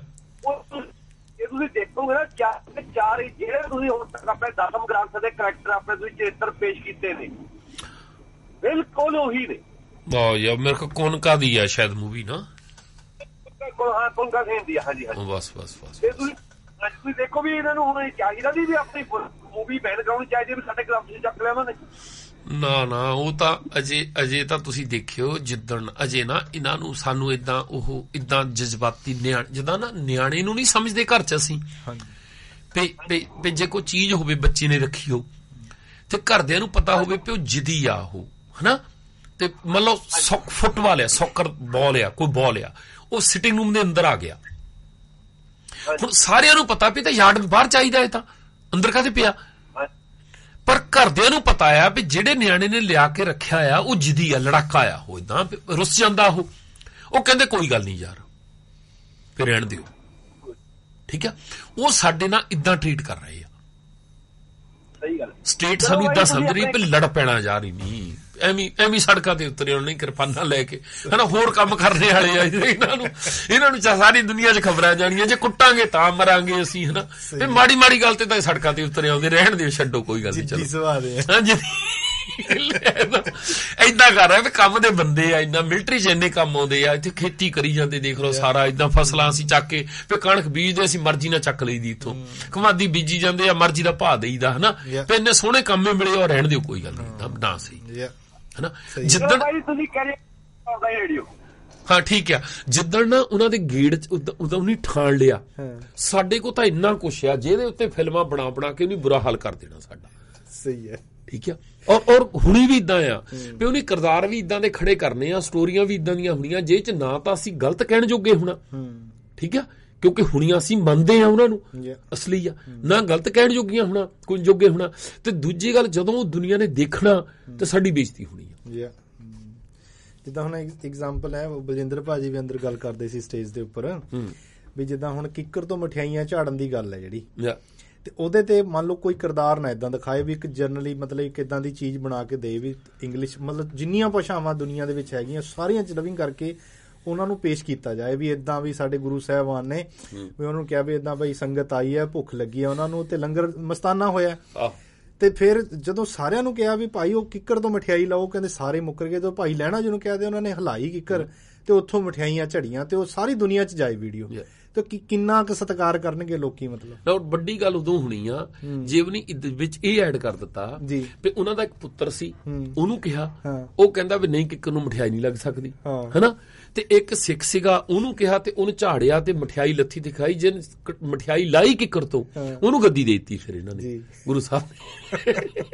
ਇਹ ਤੁਸੀਂ ਦੇਖੋਗੇ ਨਾ ਚਾਰ ਚਾਰ ਜਿਹੜੇ ਤੁਸੀਂ ਹੁਣ ਤੱਕ ਆਪਣੇ ਦਸਮ ਗ੍ਰੰਥ ਦੇ ਕਰੈਕਟਰ ਆਪਣੇ ਤੁਸੀਂ ਚਰਿੱਤਰ ਪੇਸ਼ ਕੀਤੇ ਨੇ, ਬਿਲਕੁਲ ਉਹੀ ਨੇ। ਵਾਹ ਯਾਰ, ਮੇਰੇ ਕੋਲ ਕੋਨਕਾ ਦੀ ਆ ਸ਼ਾਇਦ ਮੂਵੀ ਨਾ। ਹਾਂ, ਕੋਨਕਾ ਸੇਨ ਦੀ ਆ। ਹਾਂਜੀ ਹਾਂਜੀ। ਬਸ ਬਸ ਬਸ। ਤੇ ਤੁਸੀਂ ਤੁਸੀਂ ਦੇਖੋ ਵੀ ਇਹਨਾਂ ਨੂੰ ਹੁਣ ਚਾਹੀਦਾ ਨਹੀਂ ਵੀ ਆਪਣੀ ਮੂਵੀ ਬੈਨ ਕਰਾਉਣੀ ਚਾਹੀਦੀ ਵੀ ਸਾਡੇ ਗ੍ਰੰਥ ਚ ਚੱਕ ਲਿਆ ਉਹਨਾਂ ਨੇ। ਨਾ ਨਾ, ਉਹ ਤਾਂ ਅਜੇ ਅਜੇ ਤਾਂ ਤੁਸੀਂ ਦੇਖਿਓ ਜਿੱਦਣ ਅਜੇ ਨਾ ਇਹਨਾਂ ਨੂੰ ਸਾਨੂੰ ਏਦਾਂ ਉਹ ਏਦਾਂ ਜਜ਼ਬਾਤੀ ਨਿਆਣੇ ਜਿੱਦਾਂ ਨਾ ਨਿਆਣੇ ਨੂੰ ਨਹੀਂ ਸਮਝਦੇ ਘਰ 'ਚ ਅਸੀਂ ਵੀ ਜੇ ਕੋਈ ਚੀਜ਼ ਹੋਵੇ ਬੱਚੇ ਨੇ ਰੱਖੀ ਹੋ ਤੇ ਘਰਦਿਆਂ ਨੂੰ ਪਤਾ ਹੋਵੇ ਵੀ ਉਹ ਜਿੱਦੀ ਆ ਉਹ, ਹਨਾ, ਤੇ ਮੰਨ ਲਓ ਫੁੱਟਬਾਲ ਆ, ਸੌਕਰ ਬਾਲ ਆ, ਕੋਈ ਬਾਲ ਆ, ਉਹ ਸਿਟਿੰਗ ਰੂਮ ਦੇ ਅੰਦਰ ਆ ਗਿਆ। ਹੁਣ ਸਾਰਿਆਂ ਨੂੰ ਪਤਾ ਵੀ ਤਾਂ ਯਾਰਡ ਬਾਹਰ ਚਾਹੀਦਾ, ਇਹ ਤਾਂ ਅੰਦਰ ਕਾਹਦੇ ਪਿਆ। ਪਰ ਘਰਦਿਆਂ ਨੂੰ ਪਤਾ ਆ ਵੀ ਜਿਹੜੇ ਨਿਆਣੇ ਨੇ ਲਿਆ ਕੇ ਰੱਖਿਆ ਆ ਉਹ ਜਿੱਦੀ ਆ, ਲੜਾਕਾ ਆ, ਉਹ ਏਦਾਂ ਰੁੱਸ ਜਾਂਦਾ। ਉਹ ਉਹ ਕਹਿੰਦੇ ਕੋਈ ਗੱਲ ਨਹੀਂ ਯਾਰ, ਫਿਰ ਰਹਿਣ ਦਿਓ, ਠੀਕ ਆ। ਉਹ ਸਾਡੇ ਨਾਲ ਇਦਾਂ ਟਰੀਟ ਕਰ ਰਹੇ ਆ। ਸਹੀ ਗੱਲ। ਸਟੇਟ ਸਾਨੂੰ ਇਦਾਂ ਸਮਝ ਰਹੀ ਵੀ ਲੜ ਪੈਣਾ ਜਾ ਰਹੀ ਨਹੀਂ, ਐਵੇਂ ਐਵੇਂ ਸੜਕਾਂ ਤੇ ਉਤਰੇ ਹੋਣੇ ਕਿਰਪਾਨਾਂ ਲੈ ਕੇ, ਹਨਾ, ਹੋਰ ਕੰਮ ਕਰਨੇ ਵਾਲੇ ਆ ਇਹਨਾਂ ਨੂੰ। ਇਹਨਾਂ ਨੂੰ ਸਾਰੀ ਦੁਨੀਆ 'ਚ ਖਬਰਾਂ ਜਾਣੀਆਂ, ਜੇ ਕੁੱਟਾਂਗੇ ਤਾਂ ਮਰਾਂਗੇ ਅਸੀਂ, ਹਨਾ, ਤੇ ਮਾੜੀ ਮਾੜੀ ਗੱਲ ਤੇ ਤਾਂ ਸੜਕਾਂ ਤੇ ਉਤਰੇ ਆਉਂਦੇ, ਰਹਿਣ ਦਿਓ, ਛੱਡੋ, ਕੋਈ ਗੱਲ ਨਹੀਂ, ਚਲੋ। ਹਾਂਜੀ, ਏਦਾਂ ਕਰ ਰਿਹਾ ਵੀ ਕੰਮ ਦੇ ਬੰਦੇ ਆ, ਏਦਾਂ ਮਿਲਟਰੀ 'ਚ ਇੰਨੇ ਕੰਮ ਆਉਂਦੇ ਆ, ਇੱਥੇ ਖੇਤੀ ਕਰੀ ਜਾਂਦੇ, ਦੇਖ ਲਓ ਸਾਰਾ ਏਦਾਂ ਫਸਲਾਂ ਅਸੀਂ ਚੱਕ ਕੇ ਵੀ ਕਣਕ ਬੀਜਦੇ, ਅਸੀਂ ਮਰਜ਼ੀ ਨਾਲ ਚੱਕ ਲਈਦੀ ਇੱਥੋਂ, ਕਮਾਦੀ ਬੀਜੀ ਜਾਂਦੇ ਆ, ਮਰਜ਼ੀ ਦਾ ਭਾਅ ਦੇਈਦਾ, ਹਨਾ, ਤੇ ਇੰਨੇ ਸੋਹਣੇ ਕੰਮੇ ਮਿਲੇ, ਉਹ ਰਹਿਣ ਦਿਓ, ਕੋਈ ਗੱਲ ਨਹੀਂ, ਨਾ ਸਹੀ, ਹਨਾ। ਜਿੱਦਣ ਹਾਂ ਠੀਕ ਆ, ਜਿੱਦਣ ਨਾ ਉਹਨਾਂ ਦੇ ਗੇੜ 'ਚ ਉਦੋਂ ਨਹੀਂ ਠਾਣ ਲਿਆ, ਸਾਡੇ ਕੋਲ ਤਾਂ ਇੰਨਾ ਕੁਛ ਆ ਜਿਹਦੇ ਉੱਤੇ ਫਿਲਮਾਂ ਬਣਾ ਬਣਾ ਕੇ ਉਹਨੇ ਬੁਰਾ ਹਾਲ ਕਰ ਦੇਣਾ ਸਾਡਾ। ਸਹੀ ਹੈ, ਠੀਕ ਆ। ਔਰ ਔਰ ਹੁਣੀ ਵੀ ਇਦਾਂ ਆ ਵੀ ਉਹਨੇ ਕਿਰਦਾਰ ਵੀ ਇਦਾਂ ਦੇ ਖੜੇ ਕਰਨੇ ਆ, ਸਟੋਰੀਆਂ ਵੀ ਇਦਾਂ ਦੀਆਂ ਹੋਣੀਆਂ ਜਿਹਦੇ 'ਚ ਨਾ ਤਾਂ ਅਸੀਂ ਗਲਤ ਕਹਿਣ ਜੋਗੇ ਹੋਣਾ, ਠੀਕ ਆ, ਕਿਉਂਕਿ ਹੁਣੀਆਂ ਅਸੀਂ ਮੰਨਦੇ ਆ ਉਹਨਾਂ ਨੂੰ ਅਸਲੀ ਆ, ਨਾ ਗਲਤ ਕਹਿਣ ਜੋਗੀਆਂ ਹੋਣਾ, ਕੋਈ ਜੋਗੇ ਹੋਣਾ। ਤੇ ਦੂਜੀ ਗੱਲ, ਜਦੋਂ ਦੁਨੀਆ ਨੇ ਦੇਖਣਾ ਤੇ ਸਾਡੀ ਬੇਇੱਜ਼ਤੀ ਹੋਣੀ ਆ। ਜਿੱਦਾਂ ਹੁਣ ਐਗਜ਼ਾਮਪਲ ਹੈ, ਬਲਜਿੰਦਰ ਭਾਜੀ ਵੀ ਅੰਦਰ ਗੱਲ ਕਰਦੇ ਸੀ ਸਟੇਜ ਦੇ ਉੱਪਰ ਵੀ ਜਿੱਦਾਂ ਹੁਣ ਕਿੱਕਰ ਤੋਂ ਮਠਿਆਈਆਂ ਝਾੜਨ ਦੀ ਗੱਲ ਹੈ ਜਿਹੜੀ, ਤੇ ਉਹਦੇ ਤੇ ਮੰਨ ਲਓ ਕੋਈ ਕਿਰਦਾਰ ਨਾ ਇਦਾਂ ਦਿਖਾਏ ਵੀ ਇੱਕ ਜਰਨਲੀ ਮਤਲਬ ਇੱਕ ਇਦਾਂ ਦੀ ਚੀਜ਼ ਬਣਾ ਕੇ ਦੇ ਵੀ ਇੰਗਲਿਸ਼ ਮਤਲਬ ਜਿੰਨੀਆਂ ਭਾਸ਼ਾਵਾਂ ਦੁਨੀਆ ਦੇ ਵਿੱਚ ਹੈਗੀਆਂ ਸਾਰੀਆਂ ਚ ਡਬਿੰਗ ਕਰਕੇ ਉਹਨਾਂ ਨੂੰ ਪੇਸ਼ ਕੀਤਾ ਜਾਏ ਵੀ ਇਦਾਂ ਵੀ ਸਾਡੇ ਗੁਰੂ ਸਾਹਿਬਾਨ ਨੇ ਵੀ ਉਹਨਾਂ ਨੂੰ ਕਿਹਾ ਵੀ ਇਦਾਂ ਬਈ ਸੰਗਤ ਆਈ ਹੈ, ਭੁੱਖ ਲੱਗੀ ਹੈ ਉਹਨਾਂ ਨੂੰ, ਤੇ ਲੰਗਰ ਮਸਤਾਨਾ ਹੋਇਆ। ਤੇ ਫਿਰ ਜਦੋਂ ਸਾਰਿਆਂ ਨੂੰ ਕਿਹਾ ਵੀ ਭਾਈ ਉਹ ਕਿੱਕਰ ਤੋਂ ਮਠਿਆਈ ਲਾਓ, ਕਹਿੰਦੇ ਸਾਰੇ ਮੁੱਕਰ ਗਏ। ਤੇ ਭਾਈ ਲਹਿਣਾ ਜਿਹਨੂੰ ਕਹਿੰਦੇ ਉਹਨਾਂ ਨੇ ਹਿਲਾਈ ਕਿੱਕਰ ਤੇ ਉੱਥੋਂ ਮਠਿਆਈਆਂ ਝੜੀਆਂ, ਤੇ ਉਹ ਸਾਰੀ ਦੁਨੀਆ 'ਚ ਜਾਏ ਵੀਡੀਓ। ਤੇ ਕਿੰਨਾ ਕੁ ਸਤਿਕਾਰ ਕਰਨਗੇ ਲੋਕੀ। ਮਤਲਬ ਵੱਡੀ ਗੱਲ ਉਦੋਂ ਹੋਣੀ ਆ ਜੇ ਉਹਨੇ ਵਿੱਚ ਇਹ ਐਡ ਕਰ ਦਿੱਤਾ ਵੀ ਉਹਨਾਂ ਦਾ ਇੱਕ ਪੁੱਤਰ ਸੀ, ਉਹਨੂੰ ਕਿਹਾ, ਉਹ ਕਹਿੰਦਾ ਵੀ ਨਹੀਂ ਕਿੱਕਰ ਨੂੰ ਮਠਿਆਈ ਨਹੀਂ ਲੱਗ ਸਕਦੀ, ਹਨਾ, ਤੇ ਇੱਕ ਸਿੱਖ ਸੀਗਾ ਉਹਨੂੰ ਕਿਹਾ ਤੇ ਉਹਨੂੰ ਝਾੜਿਆ ਤੇ ਮਠਿਆਈ ਲੱਥੀ ਤੇ ਖਾਈ, ਜੇ ਮਠਿਆਈ ਲਾਈ ਕਿੱਕਰ ਤੋਂ ਉਹਨੂੰ ਗੱਦੀ ਦੇ ਦਿੱਤੀ ਫਿਰ ਇਹਨਾਂ ਨੇ ਗੁਰੂ ਸਾਹਿਬ ਨੇ।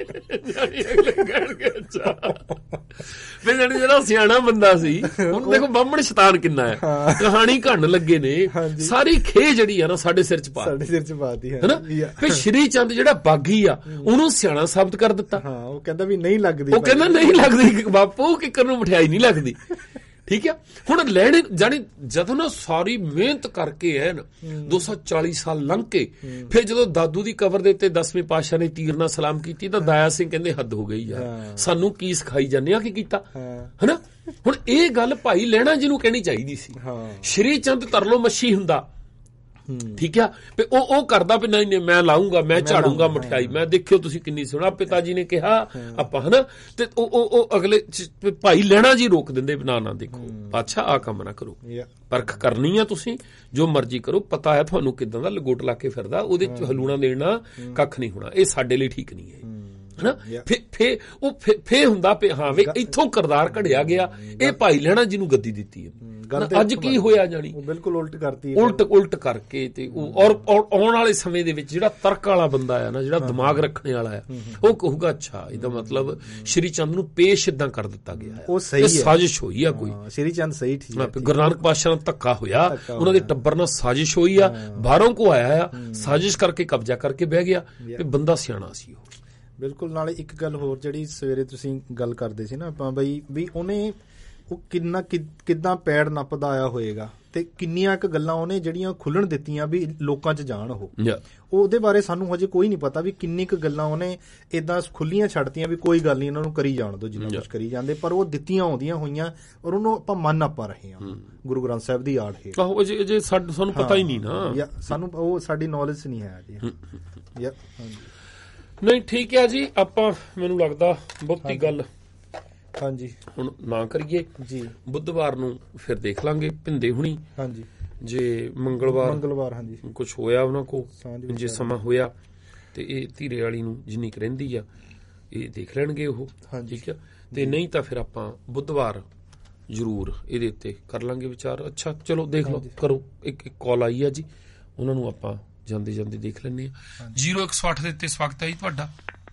ਫਿਰ ਜਾਣੀ ਜਿਹੜਾ ਸਿਆਣਾ ਬੰਦਾ ਸੀ ਉਹਨੂੰ ਦੇਖੋ ਬਾਹਮਣ ਸ਼ੈਤਾਨ ਕਿੰਨਾ ਹੈ, ਕਹਾਣੀ ਘੜਨ ਲੱਗੇ ਨੇ, ਸਾਰੀ ਖੇ ਜਿਹੜੀ ਆ ਨਾ ਸਾਡੇ ਸਿਰ ਚ ਪਾ ਸਾਡੇ ਸਿਰ ਚ ਪਾਤੀ ਹੈ ਨਾ। ਫਿਰ ਸ਼੍ਰੀ ਚੰਦ ਜਿਹੜਾ ਬਾਗੀ ਆ ਉਹਨੂੰ ਸਿਆਣਾ ਸਾਬਤ ਕਰ ਦਿੱਤਾ। ਹਾਂ, ਉਹ ਕਹਿੰਦਾ ਵੀ ਨਹੀਂ ਲੱਗਦੀ, ਉਹ ਕਹਿੰਦਾ ਨਹੀਂ ਲੱਗਦੀ ਬਾਪੂ, ਕਿੱਕਰ ਨੂੰ ਮਠਿਆਈ ਨਹੀਂ ਲੱਗਦੀ। ਠੀਕ ਆ, ਹੁਣ ਲੈਣੇ ਜਾਣੀ ਜਦੋਂ ਨਾ ਸਾਰੀ ਮਿਹਨਤ ਕਰਕੇ ਐ ਨਾ ਦੋ ਸੌ ਚਾਲੀ ਸਾਲ ਲੰਘ ਕੇ ਫਿਰ ਜਦੋਂ ਦਾਦੂ ਦੀ ਕਬਰ ਦੇ ਉੱਤੇ ਦਸਵੇਂ ਪਾਤਸ਼ਾਹ ਨੇ ਤੀਰ ਨਾਲ ਸਲਾਮ ਕੀਤੀ ਤਾਂ ਦਾਇਆ ਸਿੰਘ ਕਹਿੰਦੇ ਹੱਦ ਹੋ ਗਈ ਯਾਰ, ਸਾਨੂੰ ਕੀ ਸਿਖਾਈ ਜਾਂਦੇ ਆ, ਕੀ ਕੀਤਾ ਹਨਾ। ਹੁਣ ਇਹ ਗੱਲ ਭਾਈ ਲਹਿਣਾ ਜੀ ਨੂੰ ਕਹਿਣੀ ਚਾਹੀਦੀ ਸੀ। ਸ਼੍ਰੀ ਚੰਦ ਤਰਲੋ ਮੱਛੀ ਹੁੰਦਾ, ਠੀਕ ਆ, ਵੀ ਉਹ ਉਹ ਕਰਦਾ ਵੀ ਨਹੀਂ ਨਹੀਂ ਮੈਂ ਲਾਉਂਗਾ, ਮੈਂ ਝਾੜੂਗਾ ਮਠਿਆਈ, ਮੈਂ ਦੇਖਿਓ ਤੁਸੀਂ ਕਿੰਨੀ ਸੋਹਣਾ ਪਿਤਾ ਜੀ ਨੇ ਕਿਹਾ ਆਪਾਂ ਹਨਾ। ਤੇ ਉਹ ਉਹ ਅਗਲੇ ਭਾਈ ਲਹਿਣਾ ਜੀ ਰੋਕ ਦਿੰਦੇ ਵੀ ਨਾ ਨਾ ਦੇਖੋ ਪਾਤਸ਼ਾਹ ਆਹ ਕੰਮ ਨਾ ਕਰੋ, ਪਰਖ ਕਰਨੀ ਆ ਤੁਸੀਂ ਜੋ ਮਰਜ਼ੀ ਕਰੋ, ਪਤਾ ਹੈ ਤੁਹਾਨੂੰ ਕਿੱਦਾਂ ਦਾ ਲਗੋਟ ਲਾ ਕੇ ਫਿਰਦਾ, ਉਹਦੇ ਚ ਹਲੂਣਾ ਦੇਣਾ ਕੱਖ ਨਹੀਂ ਹੋਣਾ, ਇਹ ਸਾਡੇ ਲਈ ਠੀਕ ਨਹੀਂ ਹੈ ਹਨਾ। ਫੇ ਫੇ ਉਹ ਫੇ ਹੁੰਦਾ ਵੀ ਹਾਂ ਵੀ ਇੱਥੋਂ ਕਰਦਾਰ ਘੜਿਆ ਗਿਆ, ਇਹ ਭਾਈ ਲਹਿਣਾ ਜੀ ਨੂੰ ਗੱਦੀ ਦਿੱਤੀ ਹੈ। ਅੱਜ ਕੀ ਹੋਇਆ ਜਾਣੀ ਬਿਲਕੁਲ ਉਲਟ ਕਰਤੀ, ਉਲਟ ਉਲਟ ਕਰਕੇ ਤੇ ਉਹ ਔਰ ਆਉਣ ਵਾਲੇ ਸਮੇਂ ਦੇ ਵਿੱਚ ਜਿਹੜਾ ਤਰਕ ਵਾਲਾ ਬੰਦਾ ਆ ਨਾ, ਜਿਹੜਾ ਦਿਮਾਗ ਰੱਖਣੇ ਵਾਲਾ ਆ, ਉਹ ਕਹੂਗਾ ਅੱਛਾ ਇਹਦਾ ਮਤਲਬ ਸ਼੍ਰੀ ਚੰਦ ਨੂੰ ਪੇਸ਼ ਇਦਾਂ ਕਰ ਦਿੱਤਾ ਗਿਆ, ਉਹ ਸਹੀ ਹੈ, ਸਾਜ਼ਿਸ਼ ਹੋਈ ਆ ਕੋਈ, ਸ਼੍ਰੀ ਚੰਦ ਸਹੀ ਠੀਕ ਹੈ, ਗੁਰੂ ਨਾਨਕ ਪਾਤਸ਼ਾਹ ਨਾਲ ਧੱਕਾ ਹੋਇਆ, ਉਹਨਾਂ ਦੇ ਟੱਬਰ ਨਾਲ ਸਾਜ਼ਿਸ਼ ਹੋਈ ਆ, ਬਾਹਰੋਂ ਕੋ ਆਇਆ ਆ, ਸਾਜ਼ਿਸ਼ ਕਰਕੇ ਕਬਜ਼ਾ ਕਰਕੇ ਬਹਿ ਗਿਆ, ਤੇ ਬੰਦਾ ਸਿਆਣਾ ਸੀ ਉਹ। ਬਿਲਕੁਲ। ਨਾਲੇ ਇੱਕ ਗੱਲ ਹੋਰ ਜਿਹੜੀ ਸਵੇਰੇ ਤੁਸੀਂ ਗੱਲ ਕਰਦੇ ਸੀ ਨਾ ਆਪਾਂ ਬਈ ਵੀ ਉਹਨੇ ਉਹ ਕਿੰਨਾ ਕਿੱਦਾਂ ਪੈੜ ਨੱਪਦਾ ਆਇਆ ਹੋਏਗਾ ਤੇ ਕਿੰਨੀਆਂ ਕੁ ਗੱਲਾਂ ਉਹਨੇ ਜਿਹੜੀਆਂ ਖੁੱਲਣ ਦਿੱਤੀਆਂ ਵੀ ਲੋਕਾਂ 'ਚ ਜਾਣ ਉਹ ਉਹਦੇ ਬਾਰੇ ਸਾਨੂੰ ਹਜੇ ਕੋਈ ਨਹੀਂ ਪਤਾ ਵੀ ਕਿੰਨੀ ਕੁ ਗੱਲਾਂ ਉਹਨੇ ਏਦਾਂ ਖੁੱਲੀਆਂ ਛੱਡਤੀਆਂ ਵੀ ਕੋਈ ਗੱਲ ਨਹੀਂ ਇਹਨਾਂ ਨੂੰ ਕਰੀ ਜਾਣ ਦੋ ਜਿੰਨਾ ਕੁਛ ਕਰੀ ਜਾਂਦੇ, ਪਰ ਉਹ ਦਿੱਤੀਆਂ ਆਉਂਦੀਆਂ ਹੋਈਆਂ ਔਰ ਉਹਨੂੰ ਆਪਾਂ ਮੰਨ ਆਪਾਂ ਰਹੇ ਹਾਂ ਗੁਰੂ ਗ੍ਰੰਥ ਸਾਹਿਬ ਦੀ ਆੜ ਹੇਠ। ਆਹੋ ਜੇ ਸਾਨੂੰ ਪਤਾ ਹੀ ਨਹੀਂ ਨਾ, ਸਾਨੂੰ ਉਹ ਸਾਡੀ ਨੌਲੇਜ ਨਹੀਂ ਹੈ ਜੀ। ਨਹੀਂ ਠੀਕ ਹੈ ਜੀ, ਆਪਾਂ ਮੈਨੂੰ ਲੱਗਦਾ ਬਹੁਤੀ ਗੱਲ ਹਾਂਜੀ ਹੁਣ ਨਾ ਕਰੀਏ ਜੀ, ਬੁੱਧਵਾਰ ਨੂੰ ਫਿਰ ਦੇਖ ਲਾਂਗੇ ਭਿੰਦੇ ਹੁਣੀ, ਹਾਂਜੀ ਜੇ ਮੰਗਲਵਾਰ ਮੰਗਲਵਾਰ ਹਾਂਜੀ ਕੁਛ ਹੋਇਆ ਉਹਨਾਂ ਕੋ, ਜੇ ਸਮਾਂ ਹੋਇਆ ਤੇ ਇਹ ਧੀਰੇ ਵਾਲੀ ਨੂੰ ਜਿੰਨੀ ਕੁ ਰਹਿੰਦੀ ਆ ਇਹ ਦੇਖ ਲੈਣਗੇ ਉਹ, ਠੀਕ ਆ, ਤੇ ਨਹੀਂ ਤਾਂ ਫਿਰ ਆਪਾਂ ਬੁੱਧਵਾਰ ਜ਼ਰੂਰ ਇਹਦੇ ਉੱਤੇ ਕਰ ਲਾਂਗੇ ਵਿਚਾਰ। ਅੱਛਾ ਚਲੋ ਦੇਖ ਲਓ, ਕਰੋ। ਇੱਕ ਇੱਕ ਕਾਲ ਆਈ ਆ ਜੀ, ਉਹਨਾਂ ਨੂੰ ਆਪਾਂ ਜਾਂਦੇ ਜਾਂਦੇ ਦੇਖ ਲੈਂਦੇ ਆ। ਜ਼ੀਰੋ ਇੱਕ ਸੌ ਅੱਠ ਦੇ ਉੱਤੇ ਸਵਾਗਤ ਹੈ ਜੀ ਤੁਹਾਡਾ।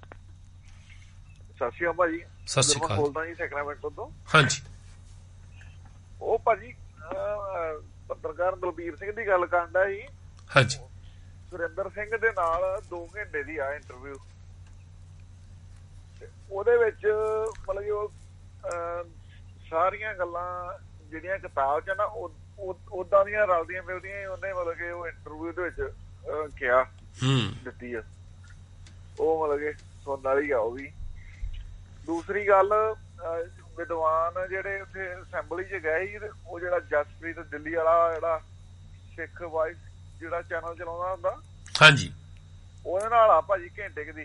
ਸਤਿ ਸ਼੍ਰੀ ਅਕਾਲ ਭਾਜੀ। ਸਤਿ ਸ਼੍ਰੀ ਅਕਾਲ। ਬੋਲਦਾ ਜੀ ਸੈਕਰਾਮੈਂਟੋ ਤੋਂ। ਹਾਂਜੀ। ਉਹ ਭਾਜੀ ਪੱਤਰਕਾਰ ਦਲਬੀਰ ਸਿੰਘ ਦੀ ਗੱਲ ਕਰਦਾ ਸੀ। ਹਾਂਜੀ। ਸੁਰਿੰਦਰ ਸਿੰਘ ਦੇ ਨਾਲ ਦੋ ਘੰਟੇ ਦੀ ਆ ਇੰਟਰਵਿਊ, ਉਹਦੇ ਵਿੱਚ ਮਤਲਬ ਕਿ ਉਹ ਸਾਰੀਆਂ ਗੱਲਾਂ ਜਿਹੜੀਆਂ ਕਿਤਾਬ 'ਚ ਨਾ ਉਦਾਂ ਦੀਆਂ ਰਲਦੀਆਂ ਮਿਲਦੀਆਂ ਉਹਨੇ ਮਤਲਬ ਕਿ ਉਹ ਇੰਟਰਵਿਊ ਦੇ ਵਿੱਚ ਕਿਹਾ ਦਿੱਤੀ ਆ, ਉਹ ਮਤਲਬ ਕਿ ਸੁਣਨ ਵਾਲੀ ਆ ਉਹ ਵੀ। ਦੂਸਰੀ ਗੱਲ, ਵਿਦਵਾਨ ਜਿਹੜੇ ਉੱਥੇ ਅਸੈਂਬਲੀ 'ਚ ਗਏ ਸੀ, ਉਹ ਜਿਹੜਾ ਜਸਪ੍ਰੀਤ ਦਿੱਲੀ ਵਾਲਾ ਜਿਹੜਾ ਸਿੱਖ ਵਾਈਸ ਜਿਹੜਾ ਚੈਨਲ ਚਲਾਉਂਦਾ ਹੁੰਦਾ, ਹਾਂਜੀ, ਉਹਦੇ ਨਾਲ ਆ ਭਾਜੀ ਘੰਟੇ ਕੁ ਦੀ,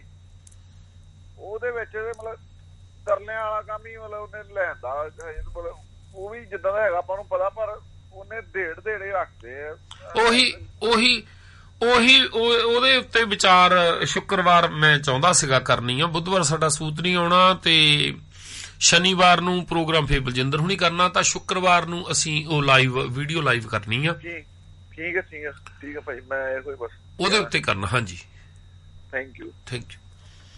ਉਹਦੇ ਵਿੱਚ ਮਤਲਬ ਤਰਲਿਆਂ ਵਾਲਾ ਕੰਮ ਹੀ ਮਤਲਬ ਉਹਨੇ ਲੈਂਦਾ, ਮਤਲਬ ਉਹ ਵੀ ਜਿੱਦਾਂ ਦਾ ਹੈਗਾ ਆਪਾਂ ਨੂੰ ਪਤਾ, ਪਰ ਉਹਨੇ ਢੇੜ ਢੇੜੇ ਰੱਖਦੇ ਆ। ਉਹੀ ਉਹੀ ਉਹੀ ਉਹਦੇ ਉੱਤੇ ਵਿਚਾਰ ਸ਼ੁੱਕਰਵਾਰ ਮੈਂ ਚਾਹੁੰਦਾ ਸੀਗਾ ਕਰਨੀ ਆ। ਬੁੱਧਵਾਰ ਸਾਡਾ ਸੂਤ ਨਹੀਂ ਆਉਣਾ ਤੇ ਸ਼ਨੀਵਾਰ ਨੂੰ ਪ੍ਰੋਗਰਾਮ ਫੇਰ ਬਲਜਿੰਦਰ ਹੁਣੀ ਕਰਨਾ, ਤਾਂ ਸ਼ੁੱਕਰਵਾਰ ਨੂੰ ਅਸੀਂ ਉਹ ਲਾਈਵ ਵੀਡੀਓ ਲਾਈਵ ਕਰਨੀ ਆ। ਠੀਕ ਹੈ ਠੀਕ ਹੈ ਠੀਕ ਹੈ ਭਾਈ, ਮੈਂ ਇਹ ਕੋਈ ਬਸ ਉਹਦੇ ਉੱਤੇ ਕਰਨਾ। ਹਾਂਜੀ, ਥੈਂਕ ਯੂ ਥੈਂਕ ਯੂ।